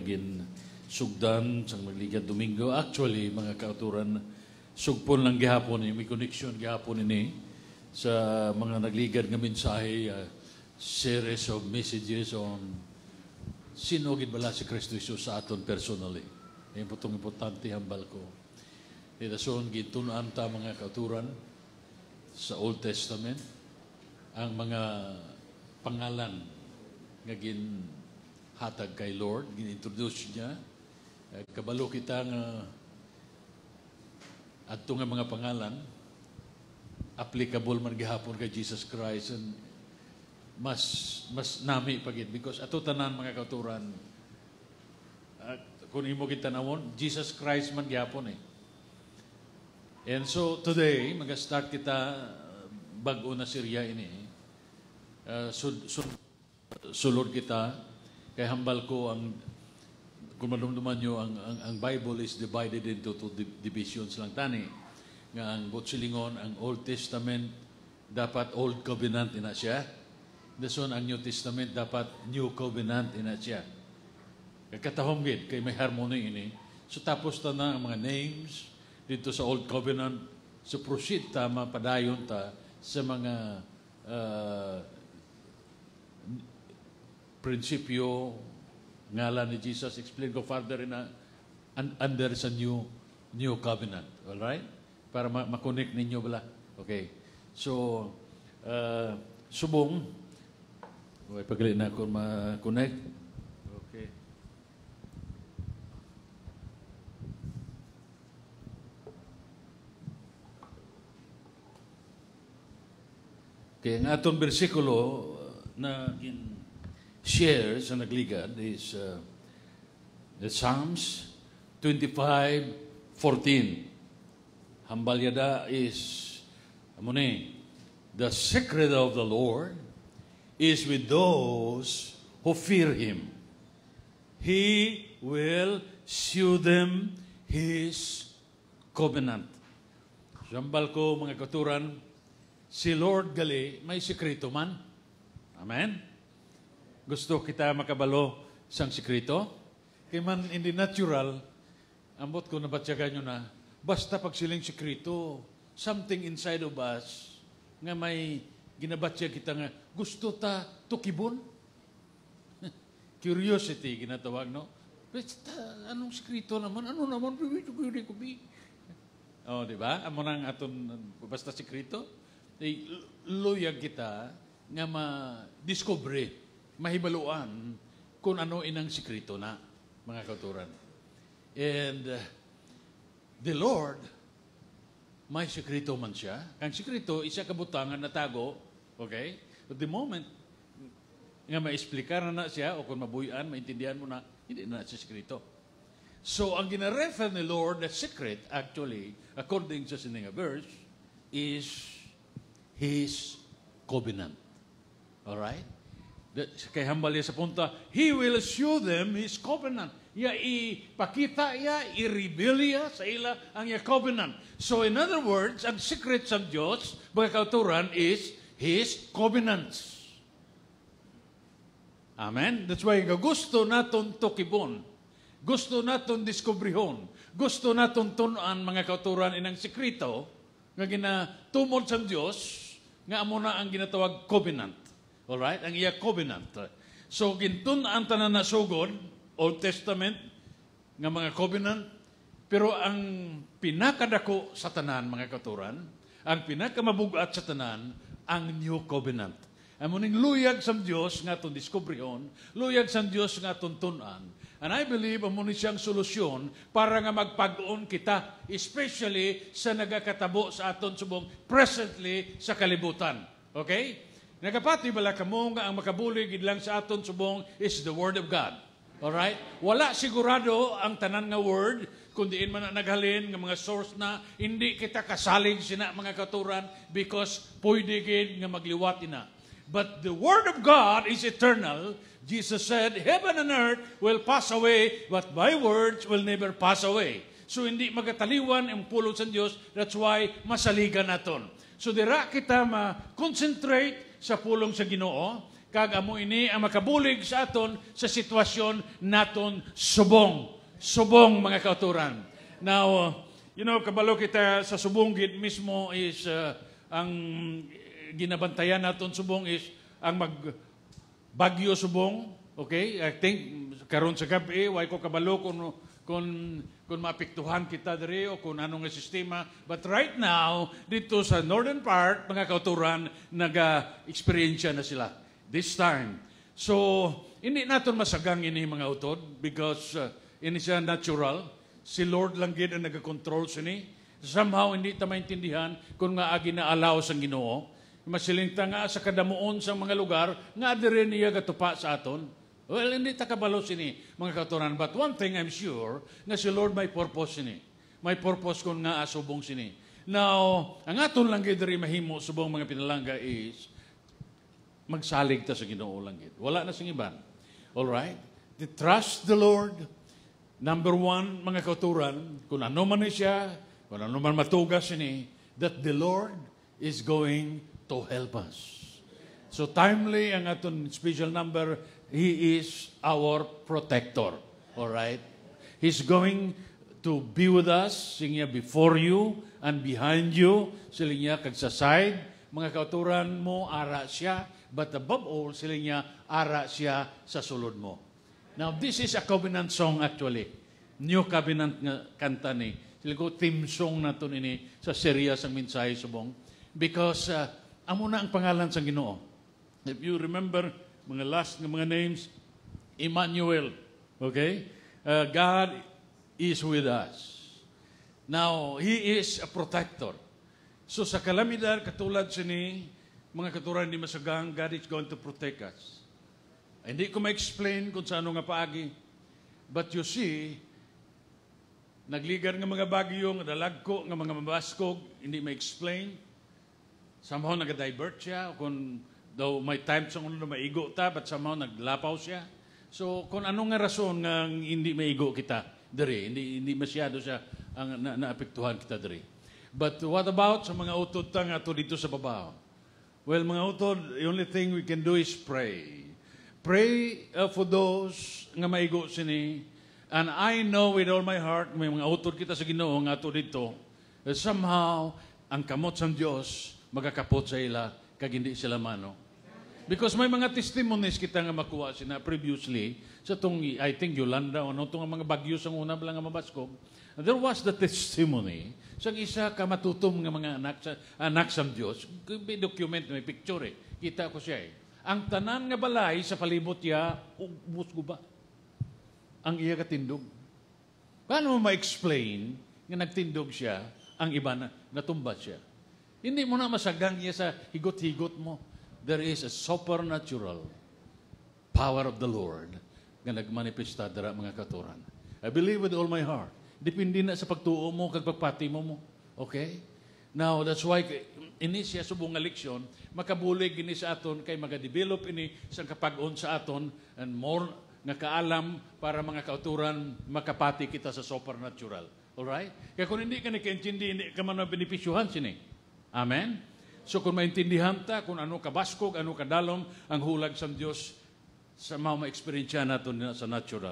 gin sugdan sa magligad Domingo. Actually, mga kauturan, sugpon lang gihapon may connection gihapon ini sa mga nagligad nga mensahe, series of messages on sino gid bala si Kristo Jesus sa aton personally. Yung putong importante hambal ko. Dason gitunan ta mga kauturan sa Old Testament ang mga pangalan nga ginhatag kay Lord, ginintroduce niya. Kabalo kita nga adto nga mga pangalan applicable man gihapon kay Jesus Christ, and mas nami pagid because ato tanan mga kauturan, kung imo gitanawon, Jesus Christ man gihapon eh. And so today mag-start kita bag-o na Syria ini. Sulod kita kay hambal ko ang kung madumduman nyo, ang Bible is divided into two divisions lang tani. Nga ang Butsilingon, ang Old Testament, dapat Old Covenant ina siya. Dason ang New Testament, dapat New Covenant ina siya. Katahom gid kay may harmony ini. So tapos ta na ang mga names dito sa Old Covenant. So proceed ta, mapadayon ta sa mga prinsipyo, ngalan ni Jesus. Explain ko further under sa new covenant. Alright? Para makonect ninyo bala. Okay. So, subong. Okay, pagli na ako ma-connect. Okay. Okay, ang atong bersikulo na share sa nagligad is the Psalms 25:14. Hambalyada is the secret of the Lord is with those who fear Him. He will shew them His covenant. Sambal ko mga katuran, si Lord gali may sikreto man. Amen? Gusto kita makabalo sang sikreto? Kaya man in the natural, ambot ko nabatyagan nyo na, basta pag siling sikreto, something inside of us, nga may ginabatya kita nga, gusto ta tukibon? Curiosity, ginatawag, no? Basta, anong sikreto naman? Ano naman? Oh, di ba? Amo nang aton, basta sikreto? Luyag kita nga ma-discover, mahibaluan kung ano inang sikreto na, mga kauturan. And the Lord, may sikreto man siya. Ang sikreto, isa kabutangan na tago, okay? But the moment nga ma-explicar na siya, o kung mabuyan, maintindihan mo na, hindi na siya sikreto. So, ang gina-refer ni Lord, the secret, actually, according sa sininga verse, is His covenant. Alright? Kay hambal sa punta, He will show them His covenant. Ipakita i-reveal sa ila ang covenant. So in other words, ang secret sa Diyos, mga kauturan, is His covenants. Amen? That's why gusto naton tukibon. Gusto naton diskubrihon. Gusto naton tunan, mga kauturan, inang sekreto, nga ginatumod sa Diyos, nga amo na ang ginatawag covenant. Alright? Ang iya covenant. So, gintunaan tanan na sugod, Old Testament, nga mga covenant, pero ang pinakadako sa tanan, mga katuran, ang pinakamabugat sa tanan, ang New Covenant. Ang muning luyag sa Diyos nga itong diskubrihon, luyag sa Diyos nga itong tunan. And I believe ang muning siyang solusyon para nga magpag-on kita, especially sa nagakatabo sa aton subong presently sa kalibutan. Okay? Nagapati bala kamo nga ang makabulig idlang sa aton subong is the Word of God. Alright? Wala sigurado ang tanan nga Word, kung diin man naghalin nga mga source na hindi kita kasalig sina mga katuran because pwede gid nga magliwat ina. But the Word of God is eternal. Jesus said, heaven and earth will pass away, but my words will never pass away. So hindi magataliwan ang pulong sa Diyos. That's why masaligan naton. So dira kita ma-concentrate sa pulong sa Ginoo. Kag amo ini ang makabulig sa aton sa sitwasyon naton subong. Subong, mga kauturan. Now, kabalo kita sa subong gid mismo is ang ginabantayan naton subong is ang magbagyo subong. Okay? I think karon sa gabi way ko kabalo kung maapektuhan kita diri o kung anong sistema. But right now, dito sa northern part, mga kauturan, naga-experience na sila. This time. So, hindi natin masagang ini mga utod because ini siya natural. Si Lord lang gid ang nag-control sini. Somehow, hindi ta maintindihan kung nga agi na allow sang Ginoo. Masilinta nga sa kadamuon sa mga lugar, nga diri niya gatupa sa aton. Well, hindi takabalo sini, mga kauturan. But one thing I'm sure, nga si Lord may purpose sini. May purpose kung nga asubong sini. Now, ang aton lang gid diri mahimo subong mga pinalangga is magsalig ta sa Ginoo lang gid. Wala na sing iban. All right? To trust the Lord. Number one, mga kauturan, kung ano man siya, kung ano man matugas sini, that the Lord is going to help us. So timely ang aton special number, He is our protector. All right? He's going to be with us, siya before you and behind you, sila niya kag sa side, mga kauturan mo, ara siya, but above all, sila niya, ara siya sa sulod mo. Now, this is a covenant song actually. New covenant nga kanta ni. Sila ko, theme song na ito ini sa serious ang mensahe subong. Because, amo na ang pangalan sa Ginoo. If you remember, mga last ng mga names, Emmanuel. Okay? God is with us. Now, He is a protector. So sa kalamidad, katulad sini, mga katuran di masagang, God is going to protect us. Hindi ko ma-explain kung saan nga paagi. But you see, nagligar ng mga bagyo, nga dalagko, ng mga mabaskog, hindi ma-explain. Somehow nag-divert siya, kung though may time sa uno na maigo ta, but somehow naglapaw siya. So, kung anong nga rason nga hindi maigo kita diri, hindi masyado siya ang naapektuhan kita diri. But what about sa mga utod ta nga dito sa babaw? Well, mga utod, the only thing we can do is pray. Pray for those nga maigo sini. And I know with all my heart, may mga utod kita sa Ginoo nga dito, that somehow, ang kamot sa Diyos, magakapot sa ila, kag hindi sila mano. Because may mga testimonies kita nga makuha sina previously sa itong, I think, Yolanda o ano itong mga bagyo sa una lang nga mabaskog. There was the testimony sa isa ka matutom nga mga anak sa Diyos. May document, may picture eh. Kita ko siya eh. Ang tanan nga balay sa palibot niya, ubus ko ba? Ang iya katindog. Paano mo ma-explain nga nagtindog siya, ang iba na natumba siya? Hindi mo na masagang niya sa higot-higot mo. There is a supernatural power of the Lord na nagmanifesta dara mga katuran. I believe with all my heart. Depende na sa pagtuo mo kag pagpati mo. Okay? Now, that's why ini siya subong nga leksyon, makabulig ini sa aton kay magadevelop ini sa kapag-on sa aton and more nga kaalam para mga kauturan makapati kita sa supernatural. Alright? Kaya kung hindi ka nakaintindi, hindi ka man benepisyuhan sini. Amen? So kung maintindihan ta, kung ano kabaskog, ano kadalom, ang hulag sa Diyos, sa mga ma-experience natin sa natural.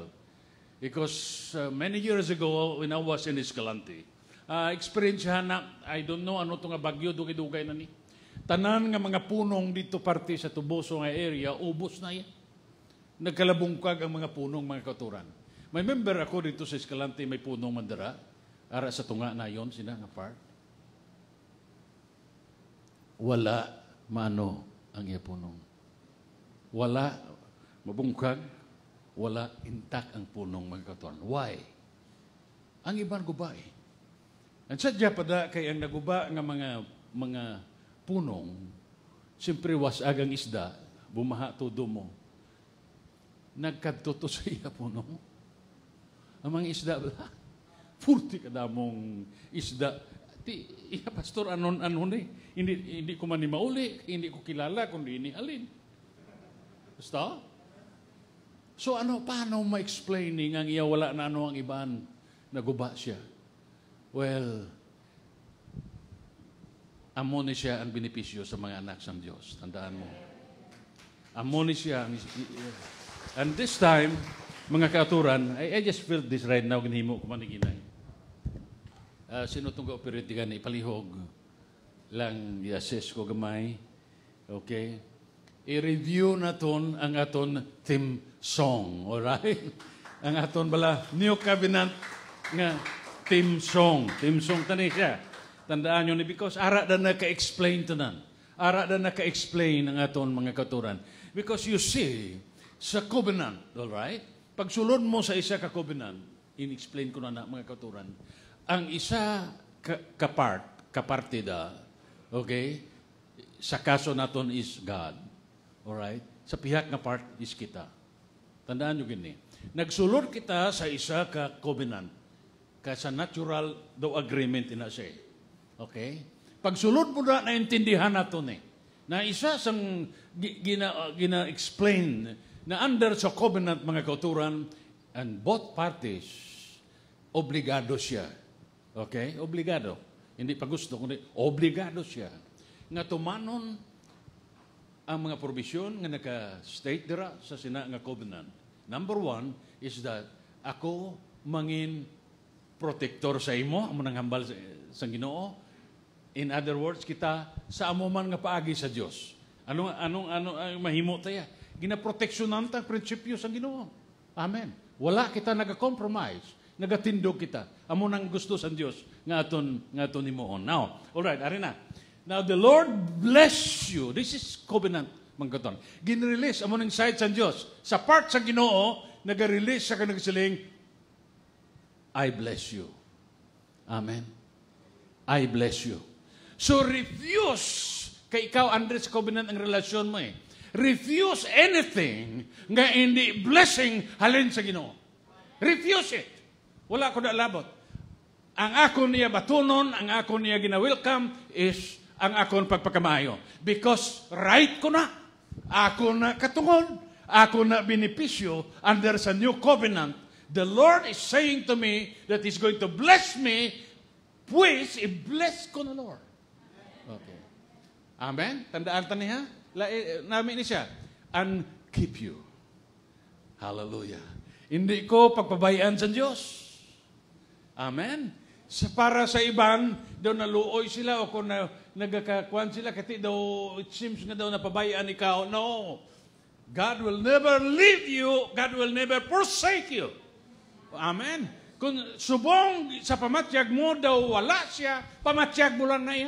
Because many years ago, when I was in Escalante, experience na, I don't know ano itong bagyo, dugay-dugay na ni. Tanan nga mga punong dito parte sa Tuboso nga area, ubos na yan. Nagkalabungkag ang mga punong mga kauturan. May member ako dito sa Escalante, may punong mandara, ara sa tunga na yon sina nga part. Wala mano ang iya punong. Wala mabungkag, wala intact ang punong mga kauturan. Why? Ang iban gubay. Ang sadya pada kay ang naguba nga mga punong, siyempre wasag ang isda, bumaha todo mo. Nagkadto sa iya punong. Ang mga isda, 40 kadamong isda. Iya, pastor, anon ni? Hindi ko man ni mauli, hindi ko kilala, kundi ini alin. Basta? So paano ma-explaining ang iya wala na ano ang iban? Naguba siya. Well, amo ni siya ang benepisyo sa mga anak ng Diyos. Tandaan mo. Amo ni siya. And this time, mga kaaturan, I just feel this right now, ginhimo ko maniginay. Sino itong ka-operate ka na ipalihog lang i-assess ko gamay. Okay? I-review naton ang aton theme song. Alright? Ang aton bala, New Covenant nga theme song. Theme song tani siya. Tandaan nyo ni, because ara na naka-explain tanan. Ara na naka-explain ang aton mga katuran. Because you see, sa covenant, alright? Pag sulod mo sa isa ka covenant, in-explain ko na mga katuran, ang isa kapartida, okay? Sa kaso naton is God. Alright? Sa pihak nga part is kita. Tandaan nyo gini. Nagsulod kita sa isa ka covenant. Sa natural do agreement ina siya. Okay? Pagsulod mo na naintindihan naton na isa sang gina-explain na under sa covenant mga kauturan, and both parties obligado siya. Okay? Obligado. Hindi pa gusto, kundi obligado siya. Nga tumanon ang mga provision nga naka-state dira sa sina nga covenant. Number one is that ako mangin protector sa imo, amo nang hambal sa Ginoo. In other words, kita sa amo man nga paagi sa Dios. Anong mahimo taya? Ginaproteksyonan ta prinsipyo sa Ginoo. Amen. Wala kita naga-compromise. Nagatindog kita. Amo nang gusto sa Dios nga aton himuon. Now, all right, ari na. Now the Lord bless you. This is covenant mangkaton. Gin-release amo nang side sa Dios. Sa part sa Ginoo, naga-release sa kanang siling, I bless you. Amen. I bless you. So refuse kay ikaw under sa covenant ang relasyon mo eh. Refuse anything nga hindi blessing halin sa Ginoo. Refuse it. Wala ko na labot. Ang ako niya batunon, ang ako niya gina-welcome is ang akon pagpakamayo. Because right ko na. Ako na katungod. Ako na benepisyo under sa new covenant. The Lord is saying to me that He's going to bless me. Pues, i-bless ko na Lord. Okay. Amen? Tandaan ta niya? Namin ni siya. And keep you. Hallelujah. Hindi ko pagpabayaan sa Diyos. Amen? Para sa iban, daw naluoy sila o kung nagkakakuan sila, kati daw, it seems nga daw napabayaan ikaw. No. God will never leave you. God will never forsake you. Amen? Kung subong sa pamatyag mo daw wala siya, pamatyag mo lang na iya.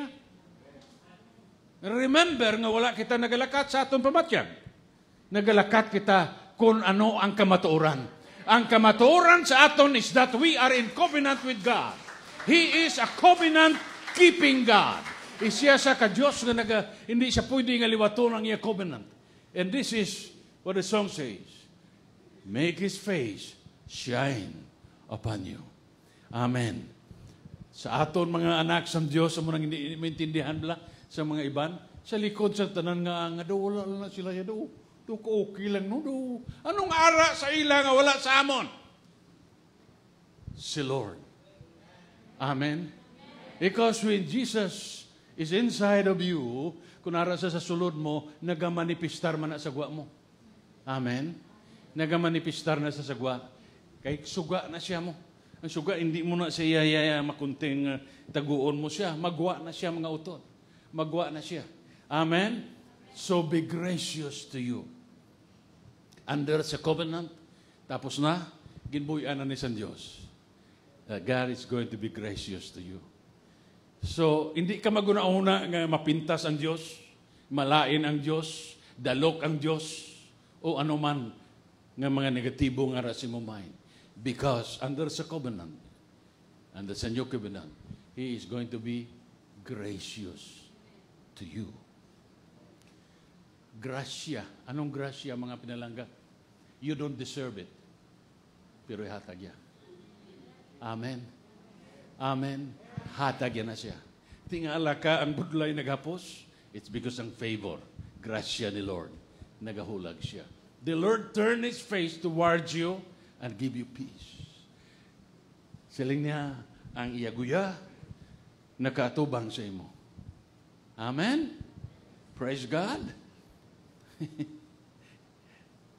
Remember nga wala kita nagalakat sa atong pamatyag. Nagalakat kita kung ano ang kamatuoran. Ang kamatuoran sa aton is that we are in covenant with God. He is a covenant-keeping God. Siya sa ka-Diyos na hindi siya pwede nga liwaton ang iya covenant. And this is what the song says. Make His face shine upon you. Amen. Sa aton mga anak sa Diyos, sa mga hindi maintindihan bala, sa mga iban, sa likod sa tanan nga daw, wala na sila ya daw. Daw ko okay lang, no? Daw. Anong ara sa ila nga wala sa amon? Si Lord. Amen? Because when Jesus is inside of you, kung ara sa sulod mo, nagamanipistar man na sa gwa mo. Amen? Nagamanipistar na sa sagwa. Kay suga na siya mo. Ang suga, hindi mo na siya makunting taguon mo siya. Magwa na siya mga utot. Magwa na siya. Amen? So be gracious to you. Under sa covenant, tapos na, ginbuyan na ni San Diyos. God is going to be gracious to you. So, hindi ka maguna-una nga mapintas ang Diyos, malain ang Diyos, dalok ang Diyos, o anuman nga mga negatibo nga rasi mo mind. Because under sa covenant, under sa new covenant, He is going to be gracious to you. Grasya. Anong grasya, mga pinalangga? You don't deserve it. Pero ihatag yan. Amen. Amen. Hatag yan na siya. Tingala ka ang budlay naghapos, it's because ng favor, grasya ni Lord, nagahulag siya. The Lord turn His face towards you and give you peace. Siling niya ang iyaguya, nakatubang sa imo. Amen? Praise God.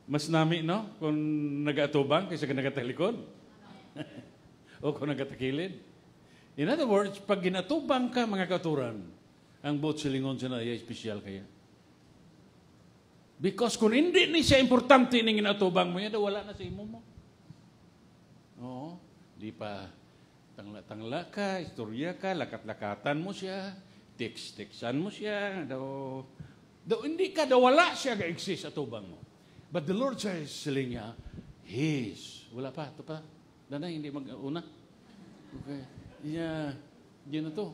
Mas nami, no? Kung nag-atubang kaysa nagatalikod. O kung nagatakilid. In other words, pag ginatubang ka, mga kauturan, ang buot silingon siya na, espesyal kaya. Because kung hindi ni siya importante ng ginatubang mo, yan, wala na sa imo mo. Oo. Di pa tangla-tangla ka, istorya ka, lakat-lakatan mo siya, text-textan mo siya, hindi ka, wala siya ga-exist sa tubang mo. But the Lord says, sila niya, wala pa, ito pa. Danay, hindi mag-una. Okay. Yeah, yun na to.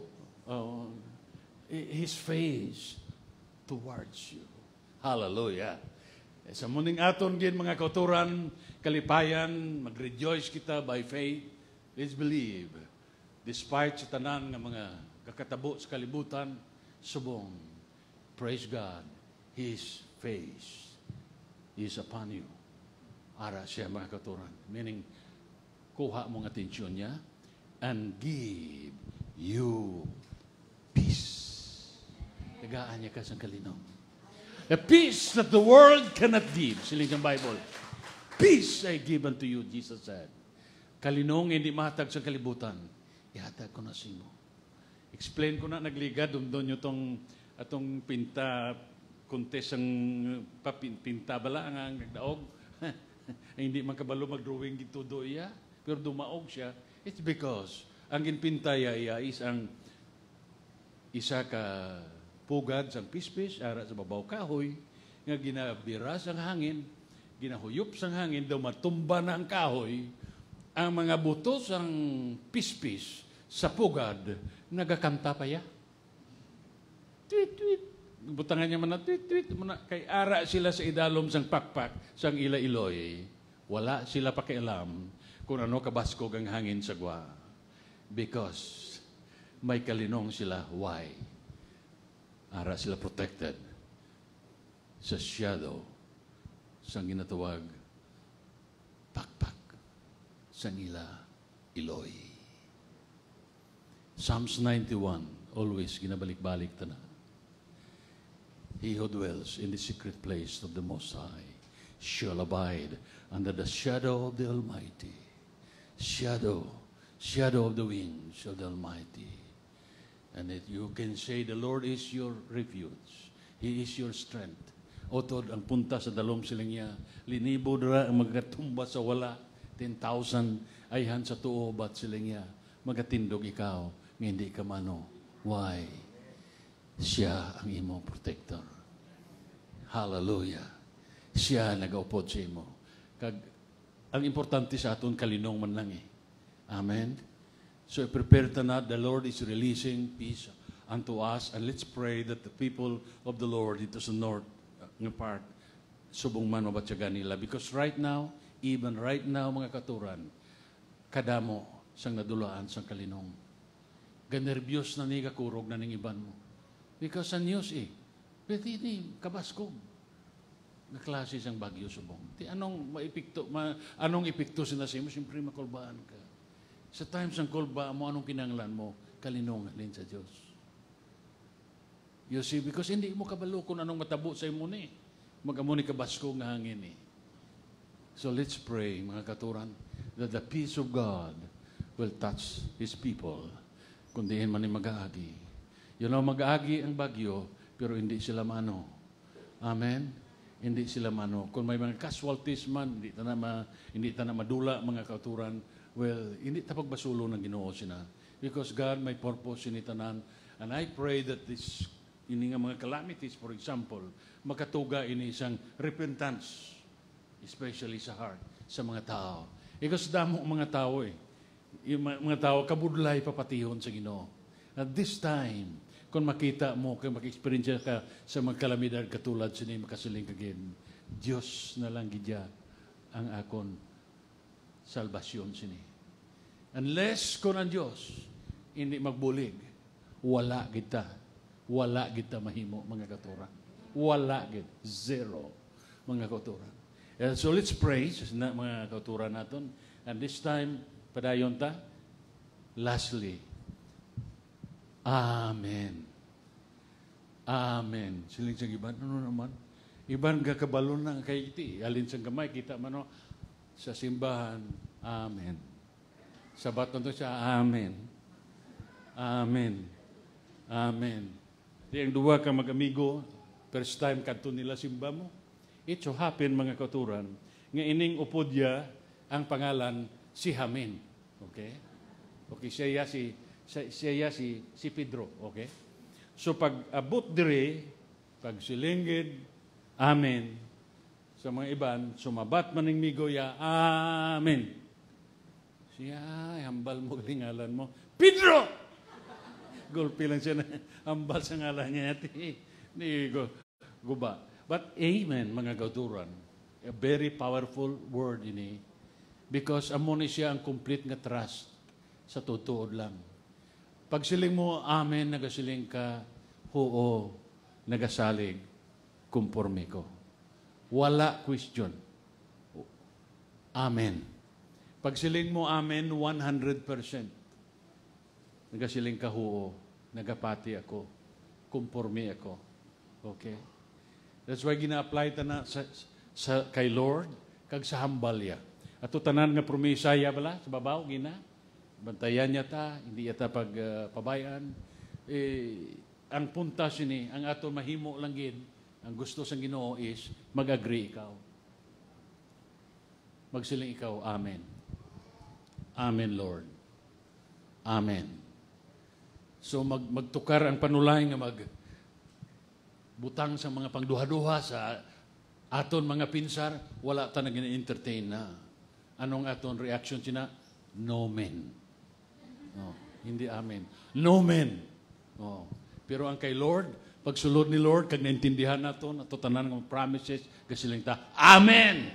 His face towards you. Hallelujah. Sa muning aton gin mga kauturan, kalipayan, mag-rejoice kita by faith. Let's believe. Despite sa tanan ng mga kakatabo sa kalibutan, subong, praise God, His face is upon you. Ara siya mga kauturan. Meaning, kuha mong atensyon niya and give you peace. Tagaan niya ka sa kalinaw. A peace that the world cannot give. Siling ng Bible. Peace I give unto you, Jesus said. Kalinong hindi matag sa kalibutan. Ihatag ko na sa imo. Explain ko na, nagligad, doon nyo atong pinta, contest ang pinta bala, ang nagdaog. Hindi makabalo mag-drawing dito do iya. Pero dumaog siya, it's because ang ginpintaya iya is ang isa ka pugad sang pispis, ara sa babaw kahoy, nga ginabira sang hangin, ginahuyop sang hangin, daw matumba na ang kahoy, ang mga buto sang pispis sa pugad, nagakanta pa ya. Tweet-tweet. Butangan niya man na tweet-tweet. Kay ara sila sa idalom sang pakpak, sang ila-iloy. Wala sila pakialam kung ano kabaskog ang hangin sa gwa. Because may kalinong sila. Why? Ara sila protected sa shadow sa ginatawag pakpak sa nila iloy. Psalms 91, always ginabalik-balik na. He who dwells in the secret place of the Most High shall abide under the shadow of the Almighty. Shadow of the wings of the Almighty. And that you can say, the Lord is your refuge. He is your strength. Otod, ang punta sa dalom silang niya, linibo dara ang magatumba sa wala, 10,000 ayhan sa tuo, bat silang niya, magatindog ikaw, nga hindi ka mano. Why? Siya ang imong protector. Hallelujah. Siya nag-upod sa imo. Ang importante sa aton kalinong man lang eh. Amen? So prepare ta na, the Lord is releasing peace unto us, and let's pray that the people of the Lord dito sa north ng part, subong man mabatyagan nila. Because right now, even right now, mga katuran, kadamo sang nadulaan sang kalinong. Ganerbyos na ni kakurog na ning iban mo. Because sa news pero ini kabaskog. Na klase sang bagyo subong. Anong epekto sinasimo? Siyempre makulbaan ka. Sa times ng kulba mo, anong kinanglan mo? Kalinongan sa Diyos. You see, because hindi mo kabalo kung anong matabo sa imo ni. Mag-amo ni kabaskog nga hangin eh. So let's pray, mga katuran, that the peace of God will touch His people. Kundihin man ni mag-aagi. Mag-aagi ang bagyo, pero hindi sila mano. Amen? Hindi sila mano. Kung may mga casualties man, hindi ta na madula, mga kauturan, well, hindi ta pagbasulo ng Ginoo sina. Because God may purpose ini tanan. And I pray that ini nga mga calamities, for example, makatuga ini isang repentance, especially sa heart, sa mga tao. Because damo mga tao yung mga tao kabudlay papatihon sa Ginoo. At this time, kung makita mo, kung maki-experience ka sa mga kalamidad katulad sini makasiling kagin, Diyos na lang gidya ang akon salvasyon sini. Unless kung ang Diyos hindi magbulig, wala kita mahimo, mga katuran. Wala gid, zero, mga katuran. And so let's pray na mga katuran naton. And this time, padayon ta, lastly, Amen. Amen. Siling sa giban, ano naman? Iban nga kabalo na kay iti. Alin sa gamay, kita man no, sa simbahan. Amen. Sa baton to siya, Amen. Amen. Amen. Di ang duwa ka mag-amigo, first time kadto nila simba mo. It so happen, mga kauturan, nga ining upodya ang pangalan si Hamin. Okay? Okay, siya si Pedro. Okay? So pag abot dire, pag silinggid, Amen. Sa mga iban, sumabat maning migoya, Amen. Siya, hambal mo ngalan mo, Pedro! Gulpi lang siya na hambal sa ngalan niya. Ni guba. But Amen, mga kauturan, a very powerful word ini. Because amo ni siya ang complete nga trust sa tutuod lang. Pag siling mo, Amen, nagasiling ka, oo, nagasalig, kumporme ko. Wala question. Amen. Pag siling mo, Amen, 100%. Nagasiling ka, oo, nagapati ako, kumporme ako. Okay? That's why gina-apply ta na kay Lord, kag sa hambalya. Ato tanan nga promisaya bala, sa babaw, gina, bantayan niya ta, hindi yata pagpabayaan. Ang punta sini, ang ato mahimo lang gid, ang gusto sang Ginoo is, mag-agree ikaw. Magsiling ikaw, Amen. Amen, Lord. Amen. So magtukar ang panulay nga butang sa mga pangduha-duha sa aton mga pinsar, wala ta na gina-entertain na. Anong aton reaction sina? No men. No, hindi amen. No men. No. Pero ang kay Lord, pagsulod ni Lord, kag naintindihan naton, ato tanan ng promises, kasiling ta, Amen!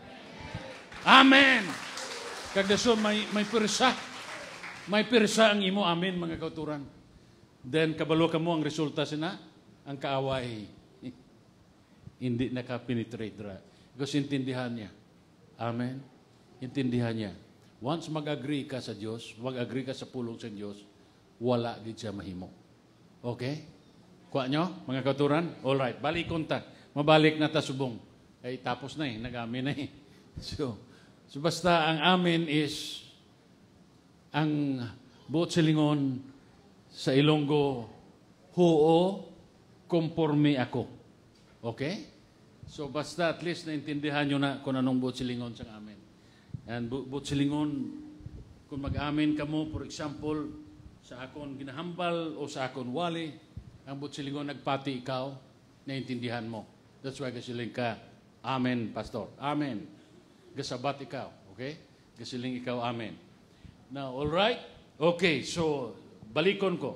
Amen! Kag dason may pirsa. May pirsa ang imo, Amen, mga kauturan. Then, kabalo ka mo ang resulta sina, ang kaaway, hindi nakapenetrate ra. Because intindihan niya. Amen? Intindihan niya. Once mag-agree ka sa Diyos, mag-agree ka sa pulong sa Diyos, wala din siya mahimo. Okay? Kuha nyo, mga kauturan? Alright, balikon ta. Mabalik na ta subong. Ay, tapos na nag-amin na So basta ang amin is ang buot silingon sa Ilonggo, huo, konforme ako. Okay? So basta at least naintindihan nyo na kung anong buot silingon sa amin. And buot silingon, kung mag-amin ka mo, for example, sa akon ginahambal o sa akon wali, ang buot silingon nagpati ikaw, naintindihan mo. That's why kasiling ka, Amen, Pastor. Amen. Gasabat ikaw. Okay? Kasiling ikaw, Amen. Now, all right? Okay, so balikon ko.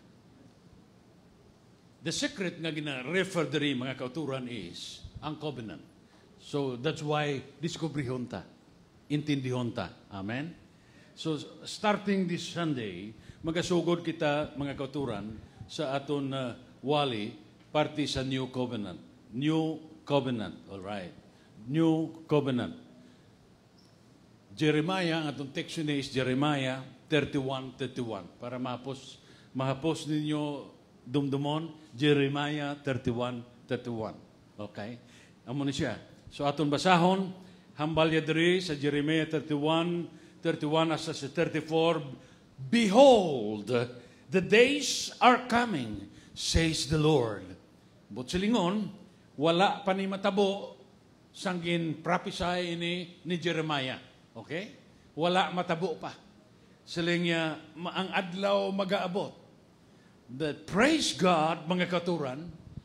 The secret nga gina-refer diri mga kauturan is ang covenant. So that's why diskubrihon ta. Intindihon ta. Amen? So starting this Sunday, magasugod kita mga kauturan sa aton wali parte sa New Covenant. New Covenant. All right. New Covenant. Jeremiah, ang atong text is Jeremiah 31:31. Para mahapos ninyo dumdumon, Jeremiah 31:31. Okay? Amo ni siya. So aton basahon, hambalya diri sa Jeremiah 31:31 asa sa 34, Behold, the days are coming, says the Lord. Butsilingon, wala pa ni matabo sanggin prophesy ni Jeremiah. Okay? Wala matabo pa. Siling niya, ang adlaw mag-aabot. That praise God, mga katuran,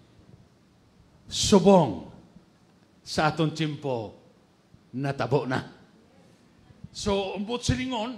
subong sa aton timpo natabo na. So, umbot silingon,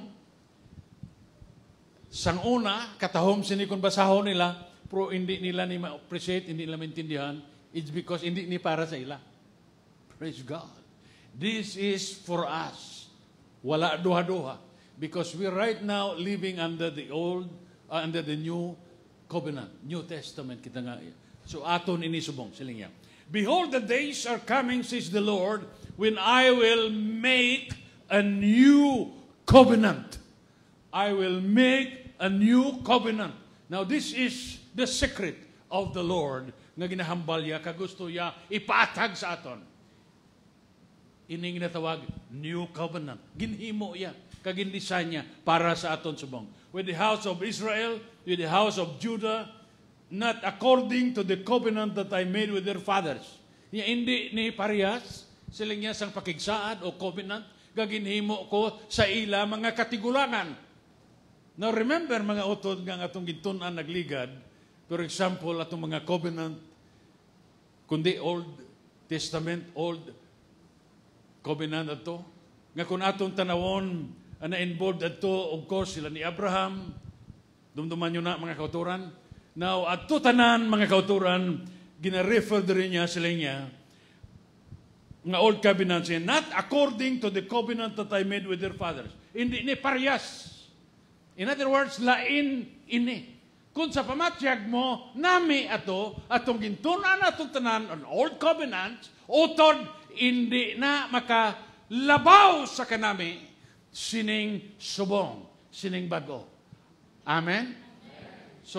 sang una, katahom sinikon basahon nila, pero hindi nila ni ma-appreciate, hindi nila maintindihan, it's because hindi ni para sa ila. Praise God. This is for us. Wala duha-duha. Because we're right now living under the old, under the new covenant, New Testament kita nga. So aton inisubong siling niya. Behold, the days are coming, says the Lord, when I will make a new covenant. I will make a new covenant. Now this is the secret of the Lord nga ginahambal ya, kagusto ya, ipatag sa aton. Ining natawag, New Covenant. Ginhimo ya, kagindesign niya para sa aton subong. With the house of Israel, with the house of Judah, not according to the covenant that I made with their fathers. Hindi ni parehas, siling niya sang pakigsaad o covenant, gaginhimo ko sa ila mga katigulangan. Now remember mga utod nga atong gintunan nagligad, for example, atong mga covenant, kundi Old Testament, Old Covenant ato, nga kung atong tanawon, na-involved ato, of course, sila ni Abraham, dumduman nyo na mga kauturan. Now, ato tanan mga kauturan, gina-refer rin niya sila niya, nga Old Covenant siya, not according to the covenant that I made with their fathers. Hindi ni parehas. In other words, lain ini. Kung sa pamatyag mo, nami ato, atong gintunan atong tanan, an Old Covenant, utod, hindi na makalabaw sa kanami, sining subong, sining bago. Amen? So,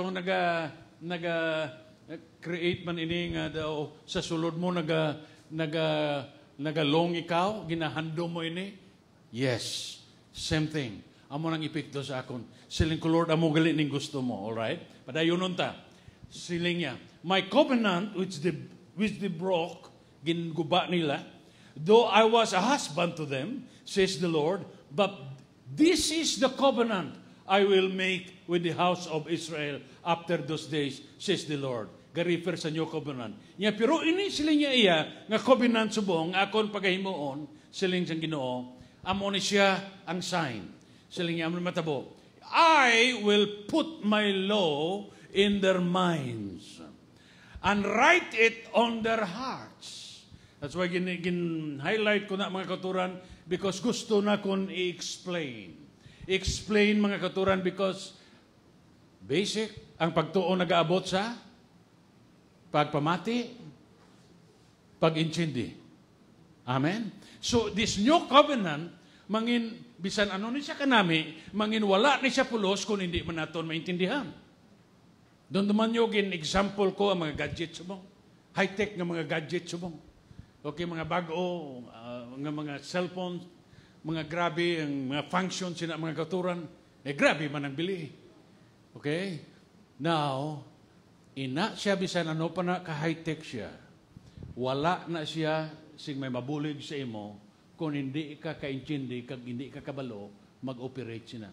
create man ini nga daw, sa sulod mo, nagalong ikaw, ginahando mo ini? Yes, same thing. Amo nang epekto sa akon. Siling ko, Lord, amo gali ning gusto mo, alright? Padayonon ta. Siling niya, my covenant which they broke, ginguba nila, though I was a husband to them, says the Lord, but this is the covenant I will make with the house of Israel after those days, says the Lord. Ga-refer sa new covenant. Nya, pero ini siling niya iya, nga covenant subong, akon pagahimuon, siling siyang Ginoo, amo ni siya ang sign. Siling niya, amo matabo, I will put my law in their minds and write it on their hearts. That's why gin-highlight ko na mga katuran because gusto na kong i-explain. Explain mga katuran because basic, ang pagtuon nag-aabot sa pagpamati, pag-intindi. Amen? So, this new covenant, mangin, bisan ano ni siya kanami, mangin wala ni siya pulos kung hindi man naton maintindihan. Doon naman yung example ko ang mga gadgets mo. High-tech nga mga gadgets mo. Okay, mga bago, mga cellphone, mga grabe, ang mga functions sina mga katuran, grabe man ang bili. Okay? Now, ina siya bisan ano pa na ka-high-tech siya. Wala na siya sing may mabulig sa imo kung hindi ka kaintindi, kag hindi ka kabalo, mag-operate siya na.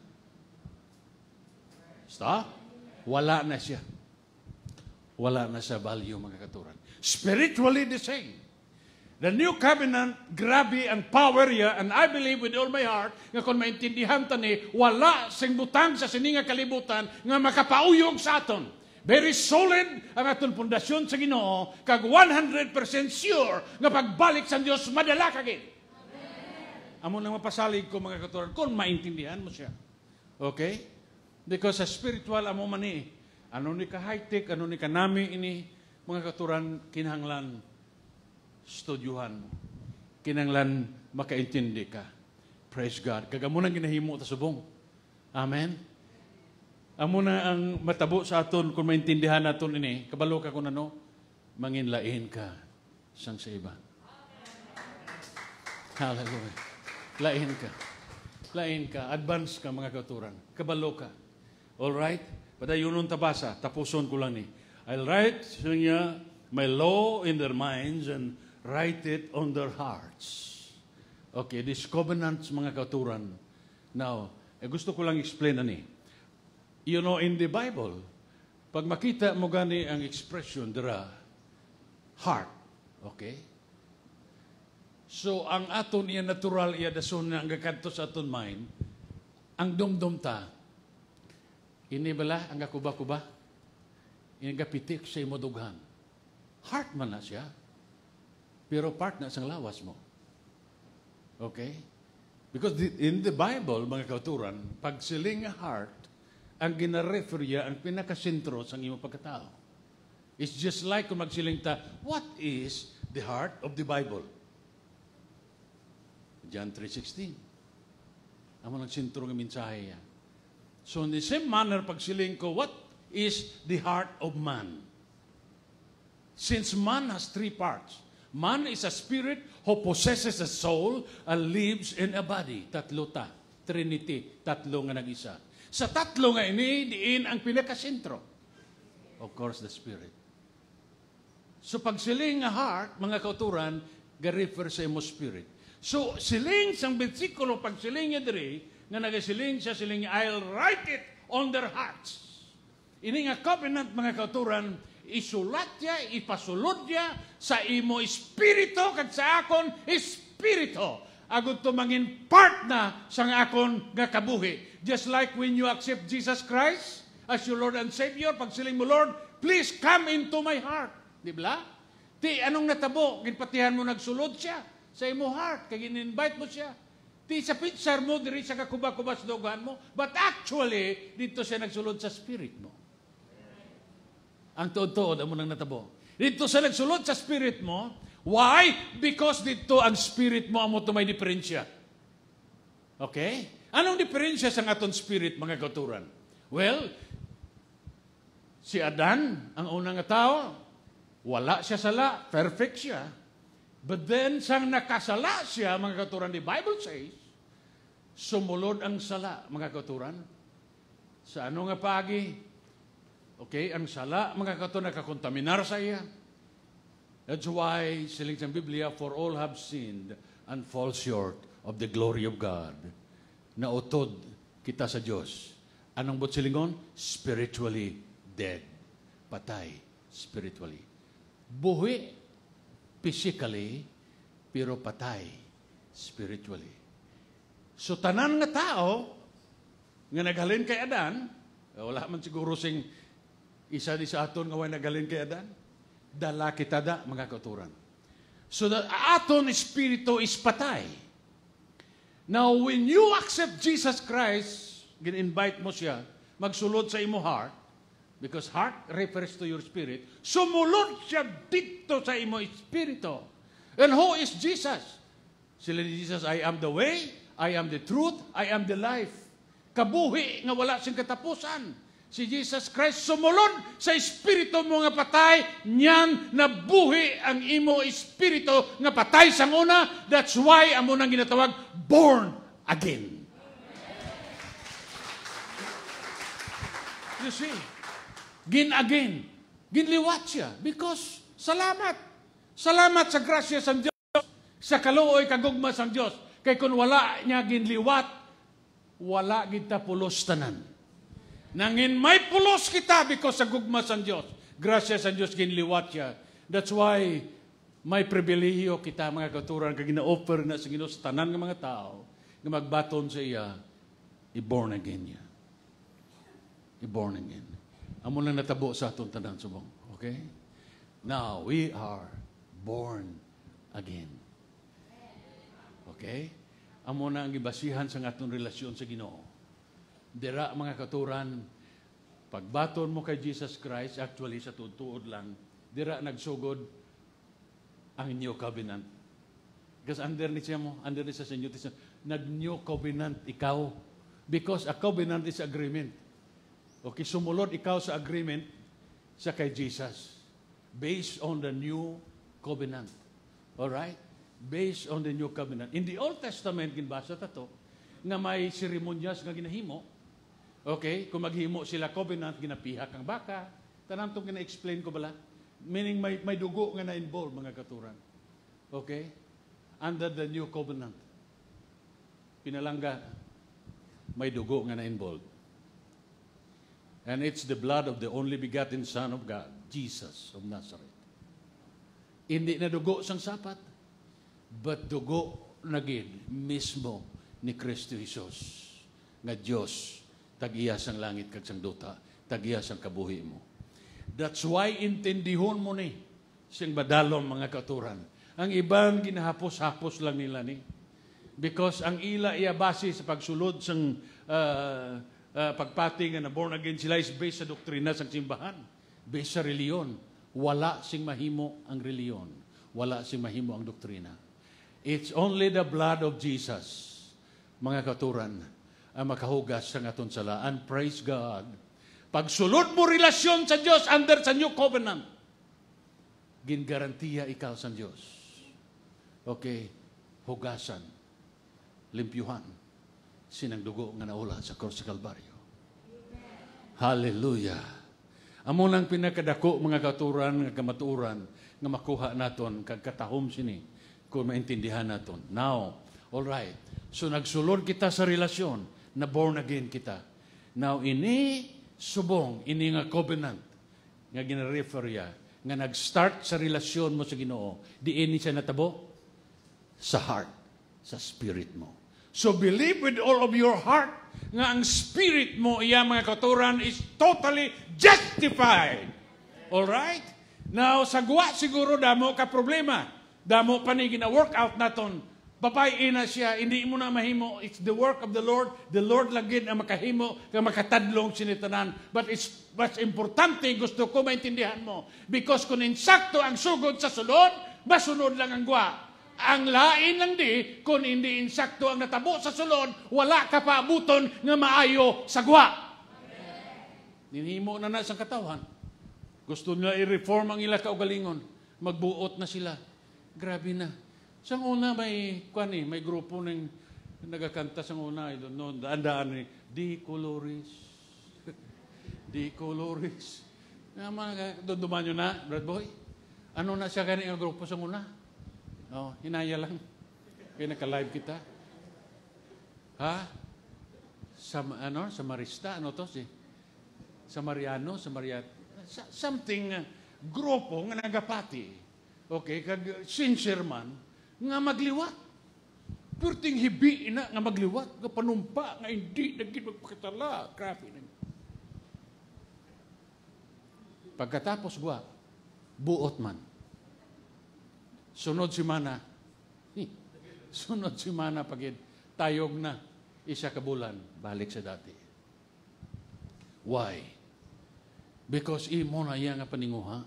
Stop? Wala na siya. Wala na sa value, mga katuran. Spiritually the same. The new covenant, grabe ang power ya, and I believe with all my heart, nga kung maintindihan tani, wala sing butang sa sininga kalibutan, nga makapauyog sa aton. Very solid ang aton pundasyon sa Ginoo, kag 100% sure nga pagbalik sa Dios madala kagid. Amo nang mapasalig ko mga katuran, kung maintindihan mo siya. Okay? Because sa spiritual, amo man ni, ano ni ka high-tech, ano ni ka nami ini, mga katuran, kinahanglan, studyuhan mo. Kinahanglan, makaintindi ka. Praise God. Kagamo nang ginahimo ta subong. Amen? Amo na ang matabo sa aton, kung maintindihan naton ini, kabalo ka kung ano, manginlain ka sang sa iba. Hallelujah. Lain ka. Lain ka. Advance ka, mga kauturan. Kabalo ka. Alright? Padayunon tabasa. Tapuson ko lang ni. I'll write sa niya my law in their minds and write it on their hearts. Okay, this covenants, mga kauturan. Now, gusto ko lang explain ani. You know, in the Bible, pag makita mo gani ang expression dira, heart. Okay? So, ang aton iya natural iya dason nga ang gakanto sa aton mind, ang dumdum ta, ini bala ang gakuba-kuba, ini gapitik sa imo dughan. Heart man na siya, pero part na sang lawas mo. Okay? Because in the Bible, mga kauturan, pag siling heart, ang gina-refer ya, ang pinakasentro sa imo pagkatao. It's just like kung magsiling ta, what is the heart of the Bible? John 3:16. Amo nagsintro ng mensahe yan. So in the same manner, pagsiling ko, what is the heart of man? Since man has three parts. Man is a spirit who possesses a soul and lives in a body. Tatlo ta. Trinity. Tatlo nga nag-isa. Sa tatlo nga ini, diin ang pinakasentro. Of course, the spirit. So pag siling nga heart, mga kauturan, ga-refer sa imo spirit. So siling sang bersikulo, pag siling nga diri, nga nagasiling siya, siling I'll write it on their hearts. Ini nga covenant, mga kauturan, isulat niya, ipasulod niya sa imo espirito, kag sa akon espirito. Agud to mangin part na sa akon nga kabuhi. Just like when you accept Jesus Christ as your Lord and Savior, pag siling mo, Lord, please come into my heart. Di ba? Ti, anong natabo? Ginpatihan mo nagsulod siya sa imo heart, kag in-invite mo siya. Ti, sa picture mo, diri sa kakuba-kuba sa dugan mo, but actually, dito siya nagsulod sa spirit mo. Ang tuod-tuod, amo nang natabo. Dito sa nagsulod sa spirit mo. Why? Because dito ang spirit mo amo to may diferensya. Okay? Anong diferensya sa aton spirit, mga kauturan? Well, si Adan, ang unang tao, wala siya sala, perfect siya. But then, sang nakasala siya, mga kauturan, the Bible says, sumulod ang sala, mga kauturan. Sa ano nga pagi? Okay, ang sala, mga kauturan, nakakontaminar sa iya. That's why, siling sa Biblia, for all have sinned and fall short of the glory of God. Nautod kita sa Diyos. Anong silingon? Spiritually dead. Patay, spiritually. Buhi, physically, pero patay, spiritually. So, tanan nga tao, nga naghalin kay Adan, wala man siguro sing isa di sa aton nga way naghalin kay Adan, dala kita da, mga kauturan. So, the aton espiritu is patay. Now, when you accept Jesus Christ, gin-invite mo siya, magsulod sa imo heart, because heart refers to your spirit, sumulod siya dito sa imo espiritu. And who is Jesus? Sila ni Jesus, I am the way, I am the truth, I am the life. Kabuhi nga wala sing katapusan. Si Jesus Christ sumulod sa espiritu mo nga patay, niyan nabuhi ang imo espiritu nga patay sang una. That's why amo nang ginatawag born again. You see? Again. Ginliwat siya. Because, salamat. Salamat sa grasya sa Diyos. Sa kaluoy kagugma sa Diyos. Kay kung wala niya ginliwat, wala kita pulos tanan. Nangin may pulos kita because sa gugma sa Diyos. Grasya sa Diyos ginliwat siya. That's why may pribilehiyo kita, mga kauturan, kag gina-offer na sa Ginoo sa tanan ng mga tao na magbaton sa iya, i-born again niya. I-born again. Amo lang natabo sa atong tanan subong. Okay? Now, we are born again. Okay? Amo na ang ibasihan sa atong relasyon sa Ginoo. Dira, mga katuran, pagbaton mo kay Jesus Christ, actually sa tuod lang, dira nagsugod ang New Covenant. Because under ni siya mo, under ni sa New Testament, nag-New Covenant ikaw. Because a covenant is agreement. Okay, sumulod ikaw sa agreement sa kay Jesus. Based on the New Covenant. Alright? Based on the New Covenant. In the Old Testament, ginbasa tato, nga may seremonyas nga ginahimo. Okay? Kung maghimo sila covenant, ginapihak ang baka. Tanang itong gina-explain ko bala? Meaning may dugo nga na-involve, mga katuran. Okay? Under the New Covenant. Pinalangga, may dugo nga na-involve. And it's the blood of the only begotten Son of God, Jesus of Nazareth. Hindi na dugo sang sapat, but dugo na gid mismo ni Kristo Jesus nga Dios tag-iya sang langit kag sang duta, tag-iya sang kabuhi mo. That's why intindihon mo ni sing badalom, mga kauturan. Ang ibang ginahapos-hapos lang nila ni. Because ang ila iya base sa pagsulod sang pagpati nga na born again sila is based sa doktrina sang simbahan, based sa reliyon. Wala sing mahimo ang reliyon. Wala sing mahimo ang doktrina. It's only the blood of Jesus, mga kauturan, ang makahugas sa aton sala. And praise God, pagsulod mo relasyon sa Diyos under sa New Covenant, gingarantiya ikaw sa Diyos. Okay, hugasan, limpyuhan, sinang dugo nga naula sa krus sa Kalbaryo. Hallelujah. Amo nang pinakadako mga kauturan, nga kamatuoran, nga makuha naton, kag katahom sini, kung maintindihan naton. Now, all right. So nagsulod kita sa relasyon, na born again kita. Now, ini subong, ini nga covenant, nga gina-refer ya, nga nag-start sa relasyon mo sa Ginoo, di ini siya natabo? Sa heart, sa spirit mo. So believe with all of your heart nga ang spirit mo, iya mga kauturan, is totally justified. Alright? Now, sagwa siguro damo ka problema. Damo pa ni gina-workout naton. Papay na siya, hindi mo na mahimo. It's the work of the Lord. The Lord lagid ang makahimo, ang makatadlong sinitanan. But it's what's importante, gusto ko maintindihan mo. Because kung insakto ang sugod sa sulod, masunod lang ang gwa. Ang lain lang di, kung hindi insakto ang natabo sa sulod, wala ka pa abuton nga maayo sa gwa. Ninhimo na sa katawan. Gusto nila i-reform ang ila kaugalingon. Magbuot na sila. Grabe na. Sa una may grupo ng nagakanta sa una, daan-daan ni Di Colores. Di Colores. Duduman nyo na, Brad Boy. Ano na siya gani ang grupo sa una? Oh, hinaya lang. Kaya naka-live kita. Ha? Sa Marista, ano to? Sa Mariano, something, grupo nga nagapati. Okay, kag sincere man, nga magliwat. Purting hibi na nga magliwat, nga panumpa, nga hindi naging magpakatala. Grabe na. Pagkatapos gwa, buot man. Sunod simana, pagid, tayog na, isa ka bulan, balik sa dati. Why? Because imo na iya nga paninguha.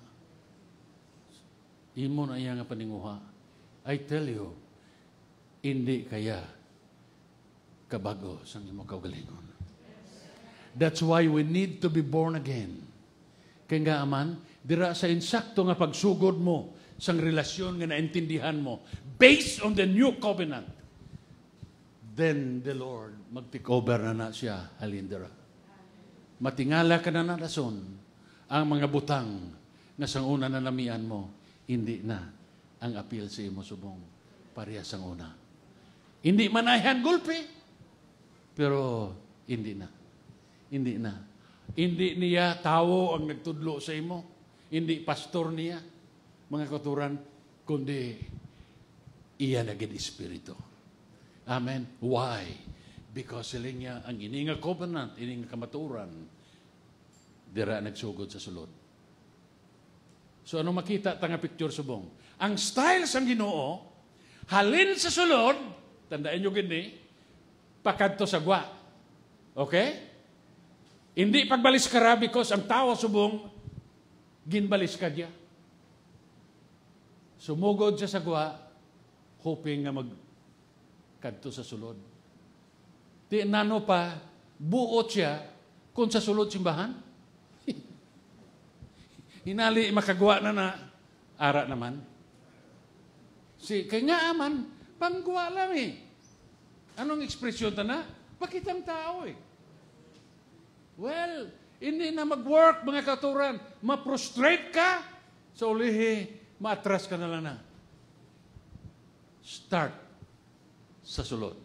Imo na iya nga paninguha. I tell you, hindi kaya kabago sa imo kaugalingon. That's why we need to be born again. Kaya nga aman, dira sa insakto nga pagsugod mo sang relasyon nga naintindihan mo, based on the new covenant, then the Lord mag-take over na siya, halindara. Matingala ka na rason, ang mga butang na sang una na namian mo, hindi na ang appeal sa imo subong parehas ang una. Hindi manayan gulpi, pero hindi na. Hindi na. Hindi niya tao ang nagtudlo sa imo. Hindi pastor niya, mga kauturan, kundi iya naging espiritu. Amen. Why? Because sila niya ang ininga covenant, ininga kamaturan, dira nagsugod sa sulod. So ano makita tanga picture subong? Ang style sang Ginoo, halin sa sulod, tandaan nyo gini, pakadto sa gwa. Okay? Hindi pagbalis ka ra because ang tao subong, ginbalis ka diya. Sumugod siya sa gwa, hoping nga magkadto sa sulod. Di nano pa, buot siya kung sa sulod simbahan. Hinali makagwa na ara naman. Kaya nga aman, panggwa lang eh. Anong ekspresyon ta na? Pakitang tao eh. Well, hindi na mag-work mga kauturan. Ma-prostrate ka, sa ulihi, ma-atras ka na lang na. Start sa sulod.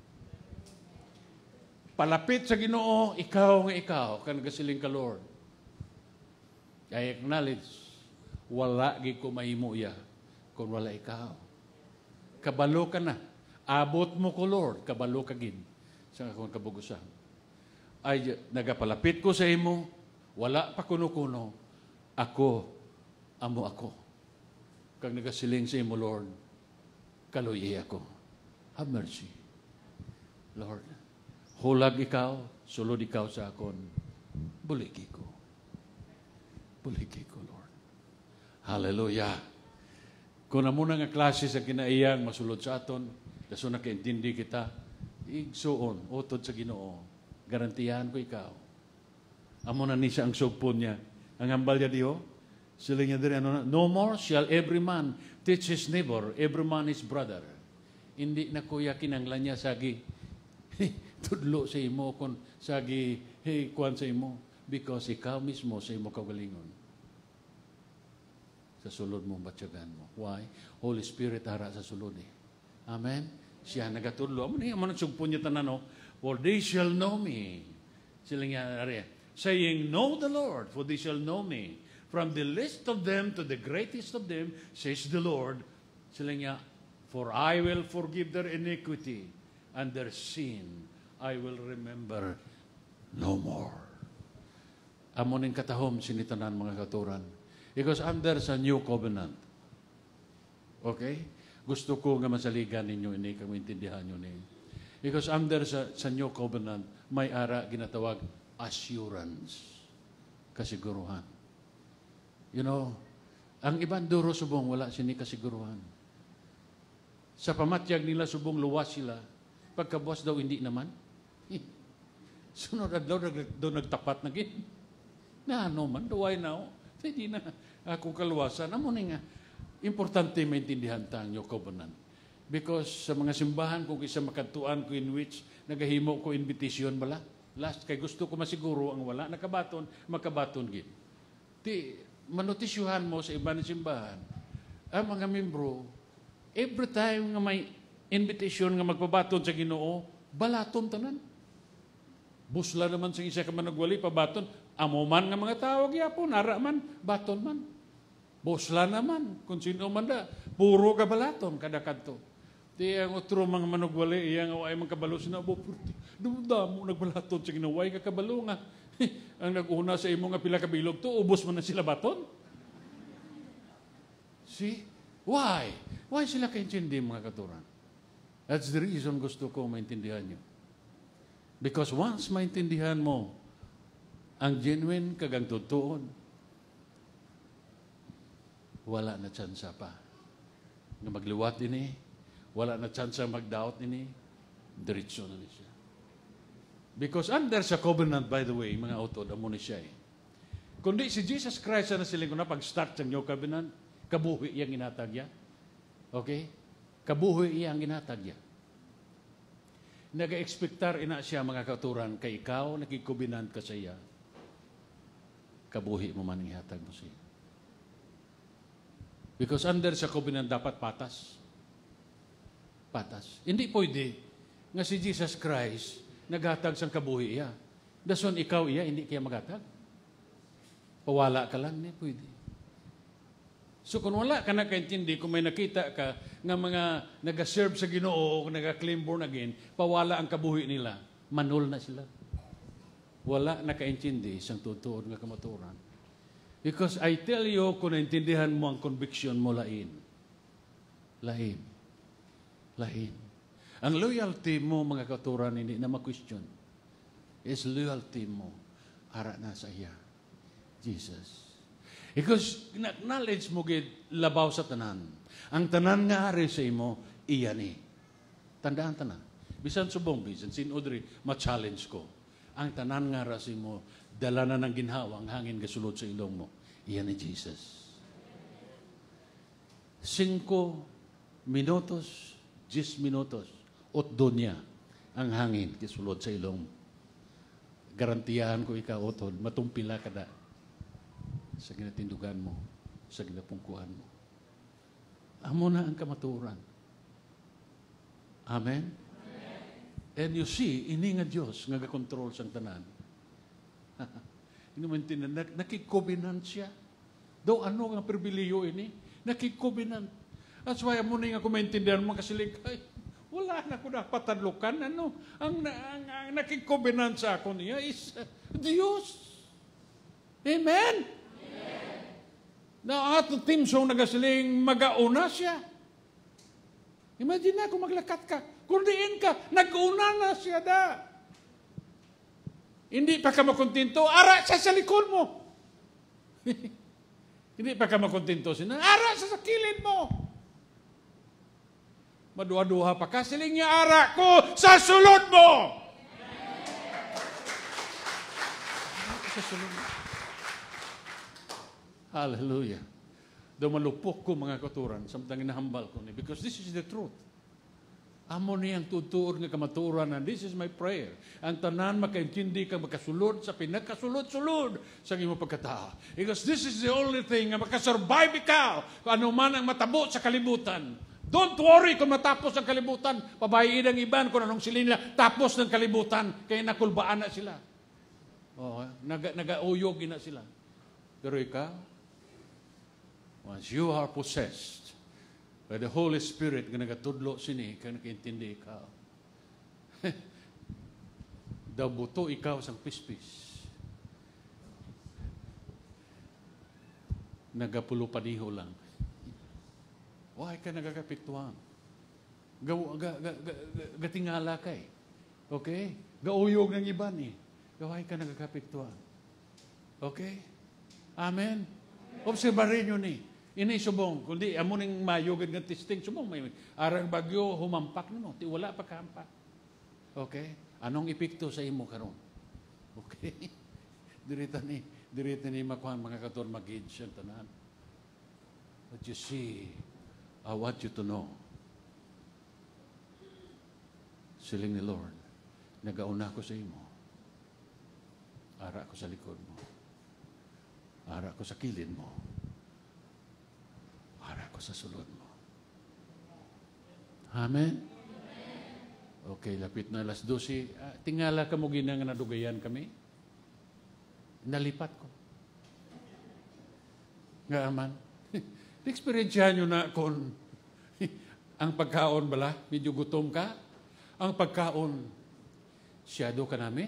Palapit sa Ginoo, ikaw, kan nagasiling ka Lord. I acknowledge, wala gi ko mahimo iya kung wala ikaw. Kabalo ka na. Abot mo ko, Lord. Kabalo ka gin. Sa akong kabugusan. Ay, nagapalapit ko sa imo. Wala pa kuno-kuno. Ako, amo ako. Kag nagasiling sa imo, Lord, kaluyi ako. Have mercy. Lord, hulag ikaw, sulod ikaw sa akon. Buligi ko. Buligi ko, Lord. Hallelujah. Kung na muna nga klase sa kinaiyang masulod sa aton, kaso nakaintindi kita, igsuon, utod sa Ginoo, garantiyahan ko ikaw. Amo na ni siya ang sugpon niya. Ang hambal niya diho, Sila nga diri, no more shall every man teach his neighbor, every man his brother. Hindi na kuya kinanglan niya sagi, tudlo sa imo, kung sagi, kuwan sa imo, because ikaw mismo sa imo kagalingon. Sa sulod mo, batyagan mo. Why? Holy Spirit ara sa sulod eh. Amen? Siya nagatudlo. Amo niya, sugpo niya tanan, for they shall know me. Sila nga, saying, know the Lord, for they shall know me. From the least of them to the greatest of them, says the Lord. Sila nga, for I will forgive their iniquity, and their sin I will remember no more. Amo ning katahom sinitanan mga katuran. Because under sa new covenant. Okay? Gusto ko nga masaligan ninyo ini, kung intindihan nyo ni. Because under sa new covenant, may ara ginatawag assurance. Kasiguruhan. You know, ang ibang duro subong wala sini kasiguruhan. Sa pamatyag nila subong luwas sila. Pagkabuas daw hindi naman. Sunod adlaw doon nagtapat na gin. Na ano man, duway na hindi na ako kaluwasan. Amo nga, importante maintindihan tayo yung covenant. Because sa mga simbahan, kung isa makatuan ko in which nagahimo ko invitation bala, last kay gusto ko masiguro ang wala, nakabaton, makabaton gin. Di, manotisyuhan mo sa iba ng simbahan, ang mga membro, every time nga may invitation nga magpabaton sa Ginoo, balaton tanan. Busla naman sa isa ka managwali, pabaton, amo man nga mga tao, gyapon, ara man, baton man. Busla naman, kung sino man da, puro ka balaton, kada kadto. Di ang otro mga managwali, iyang ay mga kabalo, sinabo, dumda mo, nagbalaton sa ginaway ka kabalo nga. Ang nag-una sa imo nga pila kabilog to, ubos man na sila baton. See? Why? Why sila kaintindi mga katuran? That's the reason gusto ko maintindihan nyo. Because once maintindihan mo ang genuine kagang tutuon, wala na tsansa pa. Nga magliwat ini, wala na tsansa magdaot ini, diretso na siya. Because under sa covenant, by the way, mga utod, amo ni siya eh. Kundi si Jesus Christ na siling ko na pag-start sa new covenant, kabuhi iyang ginatagya. Okay? Kabuhi iyang ginatagya. Nag-expectar ina siya mga katuran kay ikaw, nakikubinant ka sa iya. Kabuhi mo man ang ihatag mo siya. Because under sa covenant dapat patas. Patas. Hindi pwede nga si Jesus Christ naghatag sang kabuhi iya. Dason ikaw iya, hindi kaya maghatag. Pawala ka lang, hindi pwede. So kung wala ka nakaintindi, kung may nakita ka nga mga nag-serve sa Ginoo o nag-claim born again, pawala ang kabuhi nila, manul na sila. Wala nakaintindi isang tutuod nga kamaturan. Because I tell you, kung naintindihan mo ang conviction mo, lain. Lain. Lain. Ang loyalty mo, mga katuran, hindi na ma-question. Is loyalty mo, ara na sa iya. Jesus. Because knowledge mo gid labaw sa tanan. Ang tanan nga ari sa imo, iya ni. Tandaan tanan. Bisan subong, bisan sin Audrey, ma-challenge ko. Ang tanan nga ara sa imo, dala na ng ginhawa, ang hangin gasulod sa ilong mo. Iya ni Jesus. 5 minutos, 10 minutos, otdo niya ang hangin gasulod sa ilong mo. Garantiyahan ko ikaw, otod, matumpila ka na sa ginatindugan mo, sa ginapungkuhan mo. Amo na ang kamaturan. Amen? Amen. And you see, ini nga Diyos nga gakontrol sang tanan. Hindi mo intindihan, nakikovenant siya. Daw ano nga pribiliyo ini? Nakikovenant. That's why amo na nga kung maintindihan mo kasilig, ay, wala na ko napatadlukan. Ano? Ang nakikovenant sa ako niya is Diyos. Amen? Na ato team song nagasiling magauna siya. Imagine na kung maglakat ka, kundiin ka, nag-una na siya da. Hindi pa ka makontento, ara siya sa likod mo. Hindi pa ka makontento siya, ara siya sa kilid mo. Maduha-duha pa ka, siling niya ara ko sa sulod mo. Sa sulod mo. Hallelujah. Daw malupok ko mga kauturan, samtang inahambal ko ni. Because this is the truth. Amo niyang tutuor nga kamaturan, and this is my prayer. Ang tanan makaintindi ka makasulod sa pinakasulod-sulod sa imo pagkatao. Because this is the only thing nga makasurvive ikaw ano man ang matabo sa kalibutan. Don't worry kung matapos ang kalibutan. Pabayin ang iban kung anong silin nila tapos ng kalibutan. Kaya nakulbaan na sila. Nagauyog na sila. Pero ikaw, once you are possessed by the Holy Spirit, nga nagatudlo sini, kaya nakaintindi ikaw. Daw buto ikaw sang pispis. Nagapulo paniho lang. Why ka nagakapiktuhan? Gatingala kay. Okay? Gauyog ng iban eh. Why ka nagakapiktuhan? Okay? Amen? Obserbarin nyo ni. Ini subong, kundi amo ning mayugad nga testing subong may arang bagyo humampak nimo, ti wala pa kahampak. Okay? Anong epekto sa imo karon? Okay? Dirita ni makuhan mga katon mag-age ang tanan. But you see, I want you to know. Siling ni Lord, nagauna ko sa imo. Ara ko sa likod mo. Ara ko sa kilid mo. Para ko sa sulod mo. Amen? Okay, lapit na alas 12. Tingala ka mo ginang nadugayan kami? Nalipat ko. Nga aman. Experiensyahan nyo na kung ang pagkaon bala, medyo gutom ka, ang pagkaon, siyado ka namin?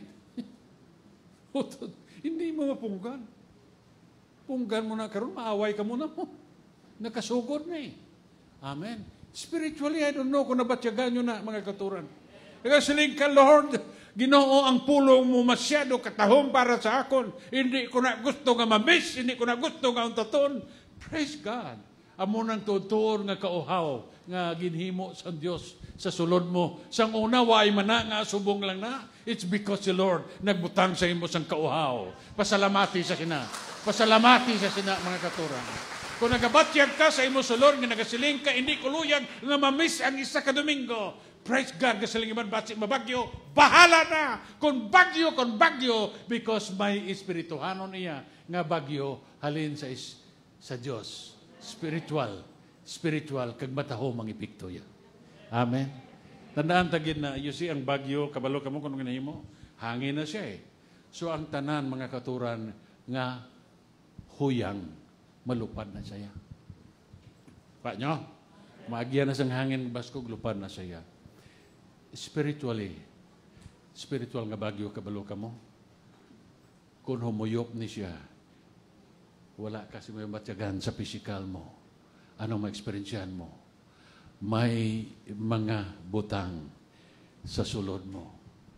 Hindi mo mapunggan. Punggan mo na karon, maaway ka muna mo. Nakasugod na eh. Amen. Spiritually, I don't know kung nabatyagan nyo na, mga katuran. Kaya siling ka, Lord, Ginoo, ang pulong mo masyado katahom para sa akon. Hindi ko na gusto nga mamiss, hindi ko na gusto nga untaton. Praise God. Amo nang tutur nga kauhaw, nga ginhimo sa Dios sa sulod mo. Sang una, way mana nga subong lang na. It's because the Lord nagbutang sa imo sang kauhaw. Pasalamati sa sina. Pasalamati sa sina, mga katuran. Kung nagabatyag ka sa imo sulod, nga nagasiling ka, hindi kuluyag nga mamiss ang isa ka Domingo. Praise God, kasiling iman batsi mabagyo, bahala na! Kung bagyo, because may espirituhanon niya nga bagyo halin sa Diyos. Spiritual, kag matahom ang epekto ya. Amen? Tandaan tagin na, you see, ang bagyo, kabalo ka mo kung ganahin mo, hangin na siya eh. So ang tanan, mga katuran, nga huyang, malupad na siya. Pa nyo? Maagyan na sang hangin, baskog, lupad na siya. Spiritual nga bagyo, kabalo ka mo. Kung humuyop ni siya, wala kasi may matyagan sa physical mo. Anong ma-experiensyahan mo? May mga butang sa sulod mo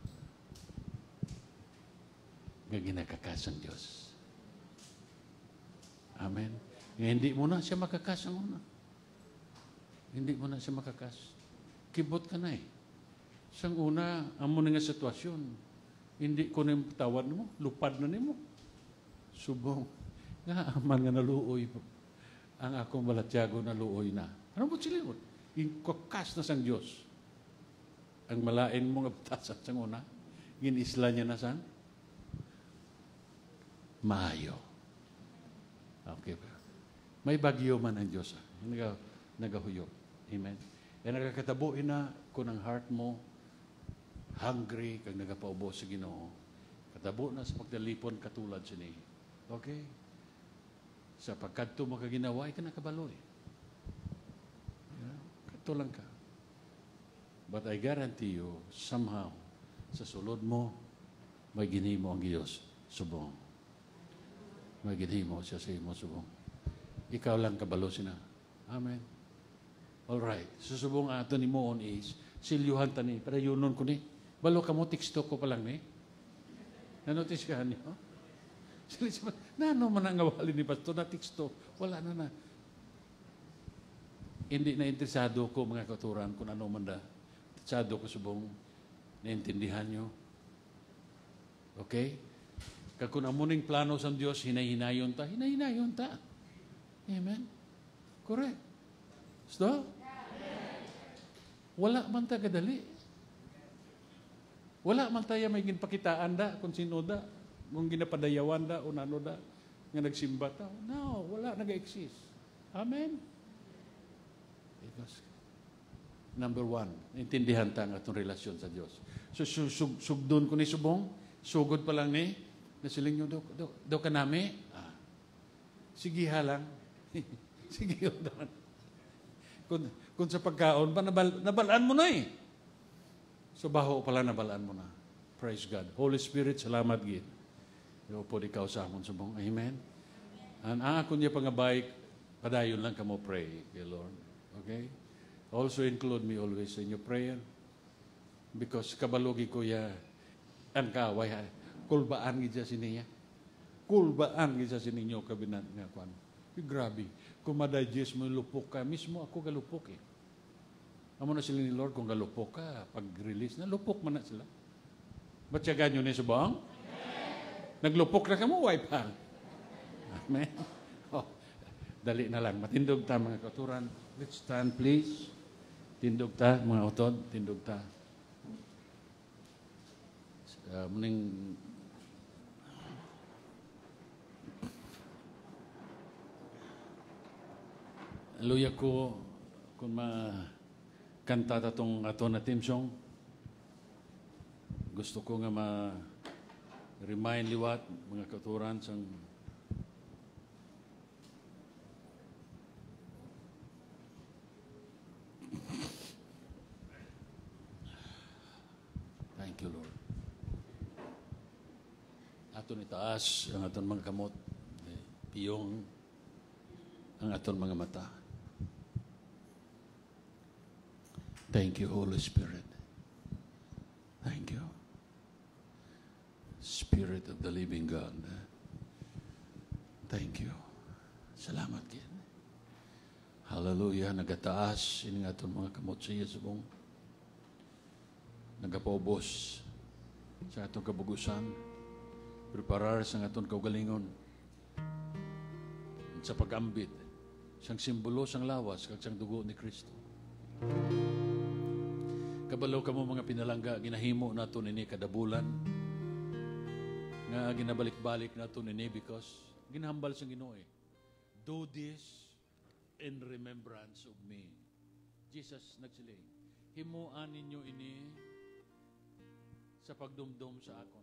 nga ginakakas ang Diyos. Amen. Hindi mo na siya makakas ang una. Hindi mo na siya makakas. Kibot ka na eh. Sang una, amo na nga sitwasyon. Hindi ko na yung tawad mo. Lupad na mo. Subong. Nga, aman nga naluoy. Ang akong balatyago naluoy na. Ano mo sila mo? Kakas na sang Diyos. Ang malain mo nga batasan sang una. Ginisla niya na sang maayo. Okay ba? May bagyo man ang Diyos. Nagahuyok. Amen. E nagkakatabuin na kung ang heart mo hungry kag nagapaubo sa Ginoo. Katabo na sa pagdalipon katulad sini. Okay? Sa pagkadto mo kaginawa, ka nakabaloy. Kadto lang ka. But I guarantee you, somehow, sa sulod mo, may ginhimo ang Diyos. Subong. May ginhimo siya sa imo subong. Ikaw lang kabalo sina. Amen. Alright. Susubong ato ni Moon is, silyuhan tani, para yunon ko ni. Balo ka mo, teksto ko pa lang ni. Nanotis ka niyo? Nano man ang ngawali ni Pastor na teksto? Wala na. Hindi na interesado ko mga katuran kung ano man da. Interesado ko subong naintindihan nyo. Okay? Kung amuning plano sa Diyos, hinay-hinayon ta. Hinay-hinayon ta. Amen? Correct. So, wala man ta kadali. Wala man tayo may ginpakitaan da, kung sino da, kung ginapadayawan da, o nano da, nga nagsimba ta. No, wala nag-exist. Amen? Because, number one, intindihan ta ang atong relasyon sa Diyos. So, sugdon ko ni subong, sugod pa lang ni, nasiling nyo, do ka nami? Sige lang. Sige yun. Kung sa pagkaon pa, nabalaan mo na eh. So, baho pala nabalaan mo na. Praise God. Holy Spirit, salamat gid. Yo po ikaw sa amon subong. Amen. And kung niya pangabay, padayon lang kamo pray kay Lord. Okay? Also include me always in your prayer. Because kabalogi ko ya ang kaway ha. Kulbaan gid sa siniya. Kulbaan gid sa sininyo kabinet nga kwan. Grabe. Kung ma-digest mo lupok ka, mismo ako galupok eh. Amo na sila ni Lord, kung galupok ka, pag-release na, lupok man na sila. Ba't siya ganyo ni subang? Naglupok na ka mo, wipe hang. Amen. Oh, dali na lang. Matindog ta mga kauturan. Let's stand please. Tindog ta mga utod. Tindog ta. Muning luya ko kung makanta tatong ato na team song. Gusto ko nga ma-remind liwat mga kauturan sang thank you, Lord. Aton itaas ang aton mga kamot, piyong ang aton mga mata. Thank you, Holy Spirit. Thank you. Spirit of the living God. Thank you. Salamat gid. Hallelujah. Nagataas ini nga aton mga kamot sa Yesubong. Nagapobos sa atong kabugusan. Preparar sa atong kaugalingon. Sa pag-ambit. Siyang simbolo, siyang lawas, kag siyang dugo ni Kristo. Kabalaw ka mo mga pinalangga, ginahimo nato nini kadabulan, nga ginabalik-balik nato nini because ginahambal sa Ginoo eh. Do this in remembrance of me. Jesus nagsiling, himuan ninyo ini sa pagdumdum sa akon.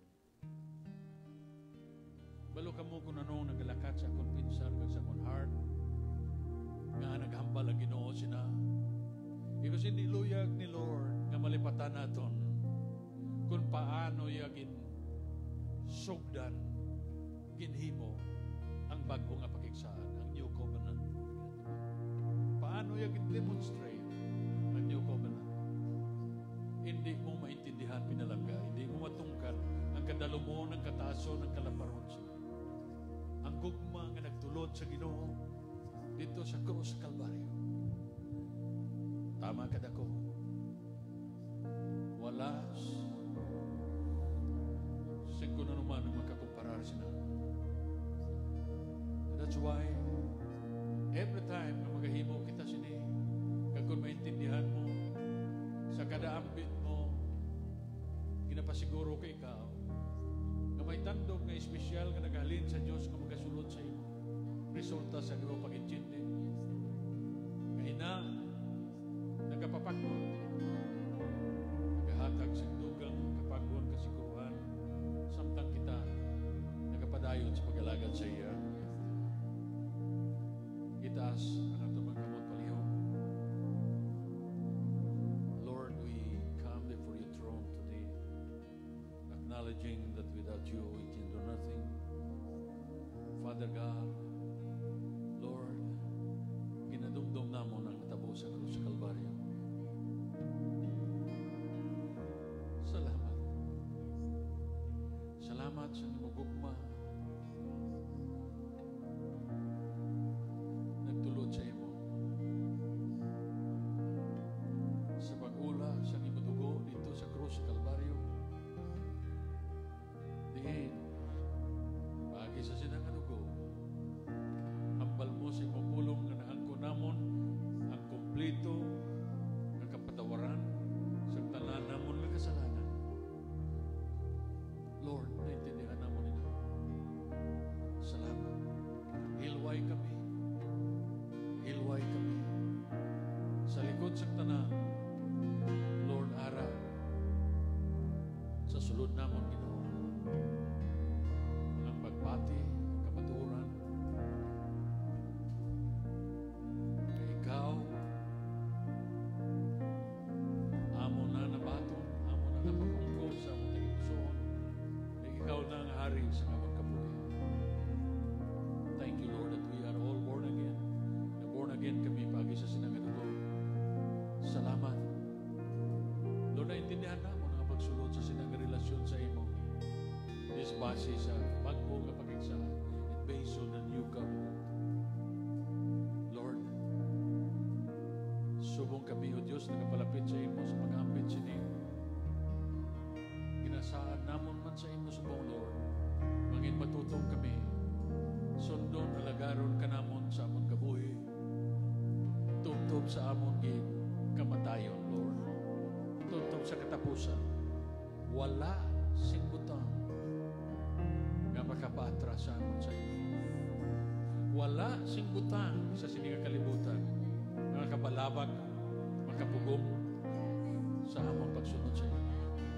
Balo ka mo kung anong nagalakat sa akon pinsar kag sa akon heart, nga naghambal ang Ginoo sina. Because hindi luyag ni Lord nga malipatan naton kung paano yagin sugdan ginhimo ang bago nga pakigsaan, ang new covenant. Paano yagin demonstrate ang new covenant? Hindi mo maintindihan pinalangga, hindi mo matungkad ang kadalumon, ang kataason, ang kalaparon siya. Ang gugma nga nagtulod sa Ginoo dito sa krus sa Kalbaryo. Tama ka dako. Wala singko na naman ang makakumparar sila. That's why every time na magahimo kita sini, kag kung maintindihan mo sa kada ambit mo, ginapasiguro ka ikaw nga may tandog na espesyal nga nagahalin sa Diyos nga magasulod sa imo. Resulta sa iyong pag-intindi. Kahina nagapapagod, nagahatag sa dugang kapagod kasiguruhan, samtang kita nagapadayon sa pag-alagad sa iya. Itaas ang atong mga kamot palihog. Lord, we come before your throne today, acknowledging that without you we can do nothing. Father God, Lord, ginadumdum namon ang katabo sa krus sa Kalbaryo. Salamat. Salamat sa imong gugma. Nagtulod sa imo. Sa pag-ula sa imong dugo dito sa krus sa Kalbaryo. Diin, pagi sa sinang dugo, hambal mo sa imong base sa bago nga pag-igsahan and based on the new covenant. Lord, subong kami, O Diyos, nakapalapit sa imo sa pag-ambit sini. Ginasaan namon man sa imo subong, Lord. Mangin matutong kami. Sundon alagaron ka namon sa amon kabuhi. Tubtob sa amon gid kamatayon, Lord. Tubtob sa katapusan. Wala sing butang nga makapaatras sa amon sa imo. Wala sing butang sa sining kalibutan nga makabalabag, makapugong sa amon pagsunod sa imo.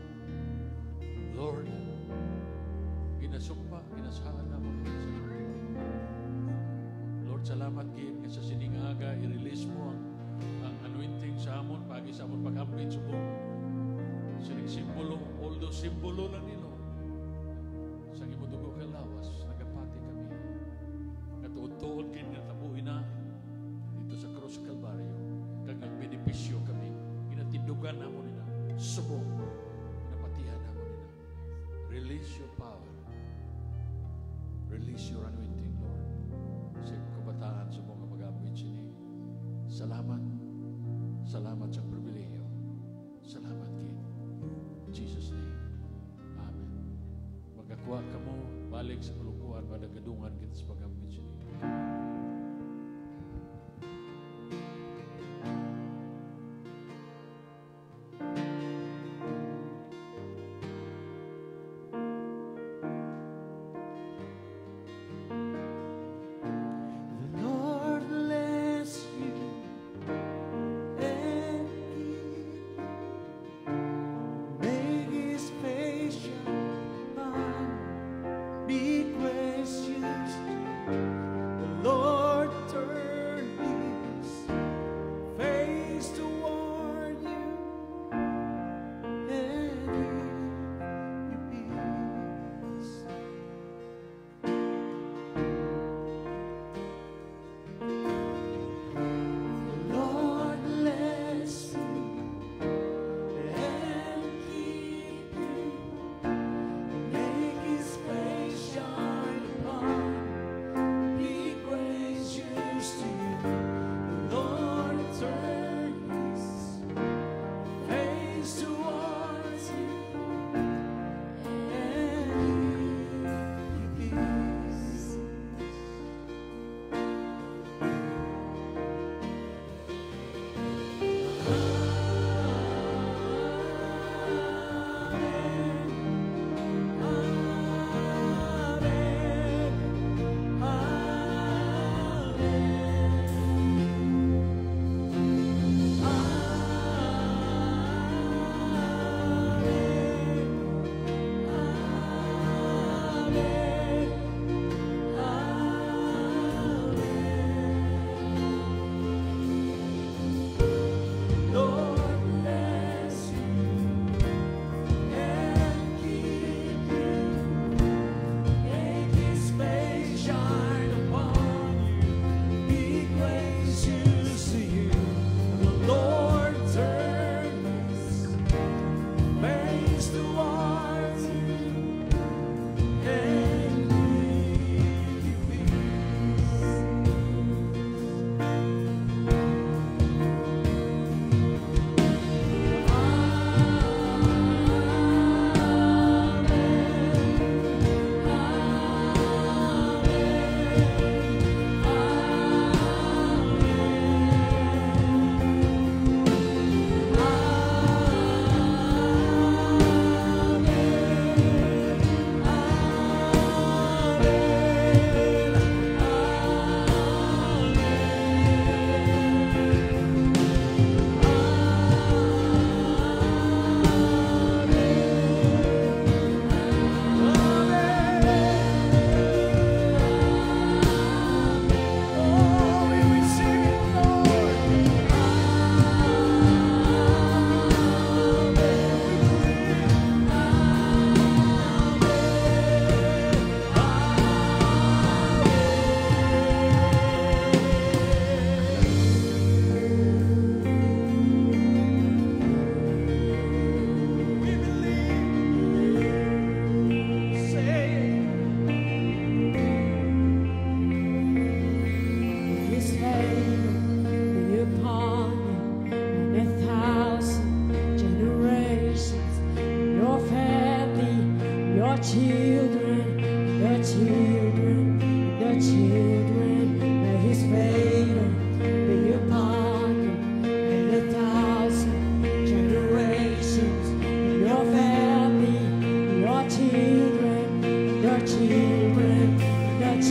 Lord, ginasumpa, ginasahan namon sa imo. Lord, salamat gid nga sa sining aga i-release mo ang anointing sa amon pagi sa amon pag-ambit subong. Sining simbolo, although simbolo lang ni Lord. Sa imo dugo kay lawas, nagapati kami. Katuod-tuod gid nga tabuhin na dito sa krus Kalbaryo. Kag nagbenepisyo kami. Ginatindugan namon nila. Subong. Napatihan namon nila. Release your power. Release your anointing, Lord. Sa kabataan sa mga mag-ambit sini. Salamat. Salamat sa pribilehiyo. Salamat kid. In Jesus' name. Amen. Magkakuha ka mo, balik sa kalukuhan, madagadungan kita sa pag-ambit sini. Be gracious, the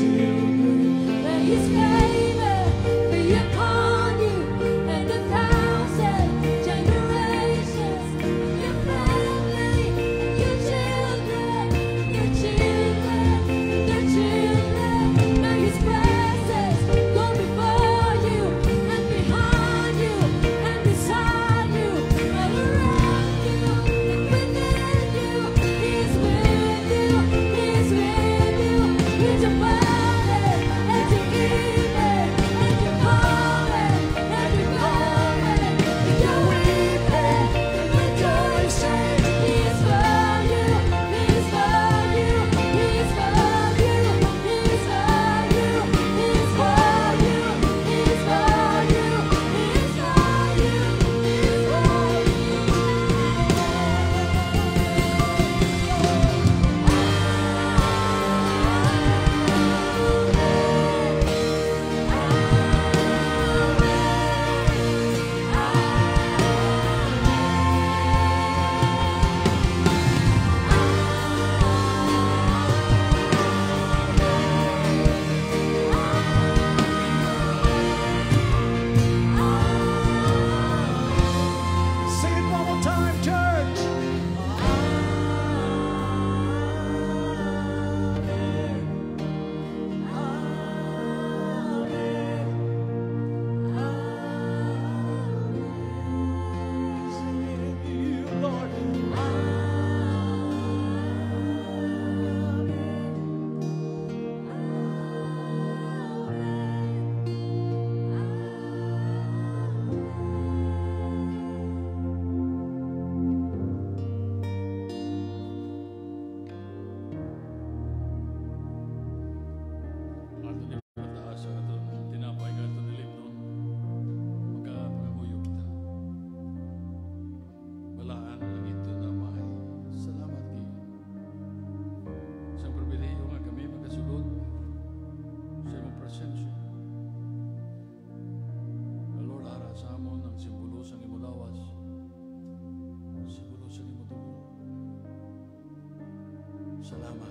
Salamat.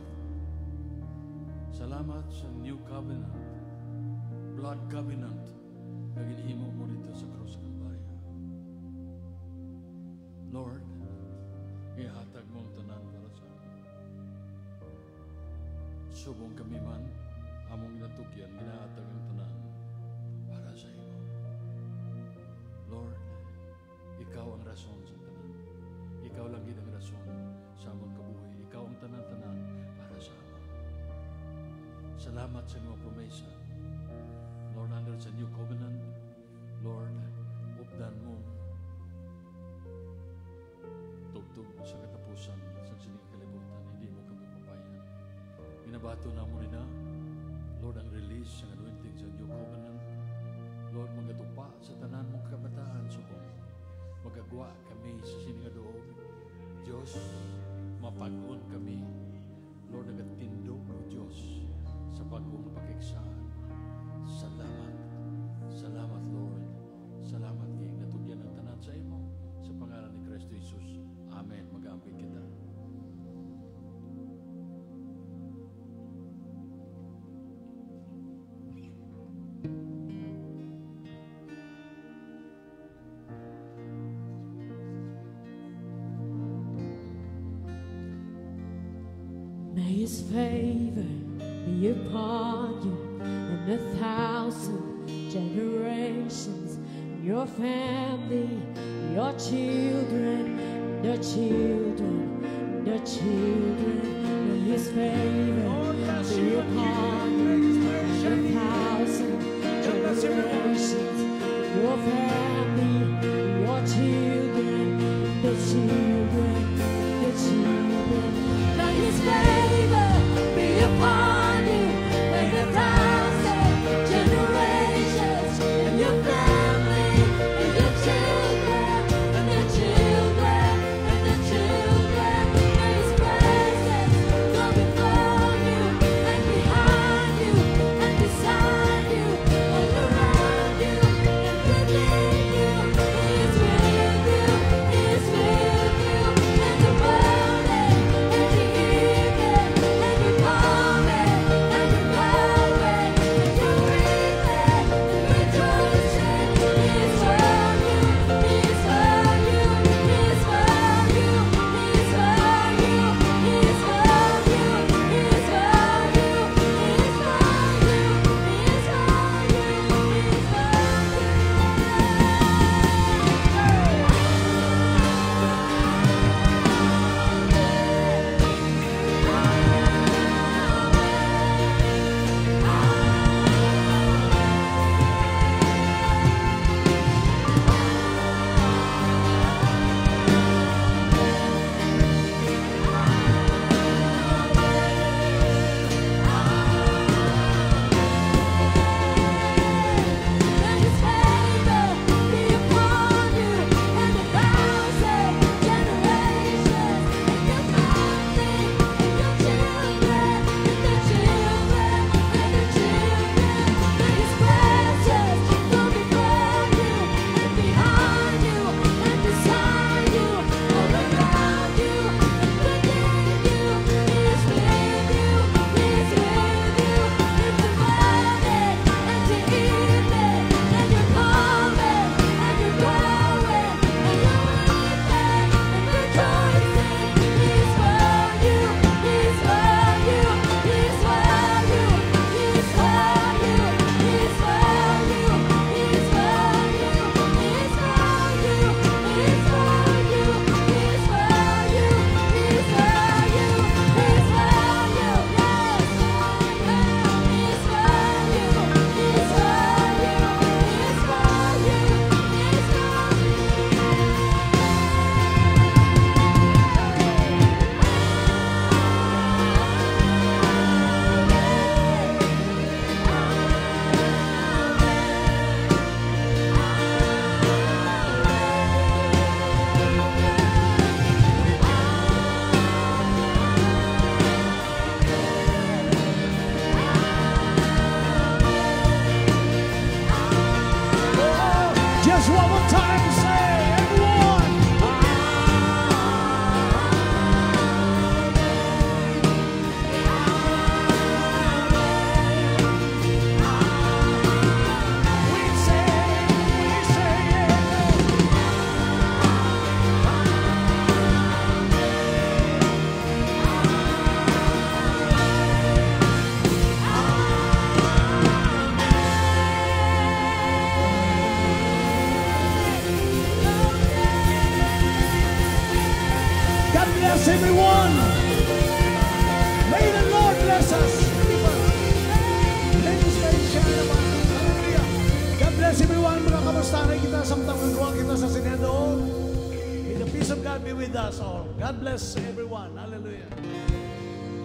Salamat sa new covenant, blood covenant, na ginhimo mo dito sa krus ng Kalbaryo. Lord, ihatag mong tanan para sa amin. Subong kami man, among ginatugyan, ginahatag ang tanan para sa iyo. Lord, ikaw ang rason sa tanan. Ikaw lang gid ang rason sa among kabuhi. Ikaw ang tanan-tanan para sa amin. Salamat sa iyong promesa. Lord, under sa new covenant, Lord, updan mo tugtog sa katapusan sa sining kalibutan, hindi mo kami papayan. Binabato na mo na, Lord, ang release ng anointing sa new covenant. Lord, magatupa sa tanan mong kabataan sa magagwa kami sa sining adoob. Diyos, mapag-on kami. Lord, nagatindog o Diyos sa pag-ong pakiksaan. Salamat. Salamat, Lord. Salamat kayong natugyan ang tanan sa imo. Sa pangalan ni Kristo Jesus. Amen. Mag-aamping kita. May His favor be upon you and 1,000 generations, your family, your children, the children, the children. May His favor be upon you and 1,000 generations, your family, your children, the children, the children. May His favor be upon you and 1,000 generations, and your family, and your children, and the children, and the children. May His presence go before you, and behind you, and beside you, all around you, and within you. He is with you, He is with you. bless everyone. May the Lord bless us. Ladies, may share naman. Hallelujah. God bless everyone. Mga kamusta rin kita samtang nagawang kita sa Senado. May the peace of God be with us all. God bless everyone. Hallelujah.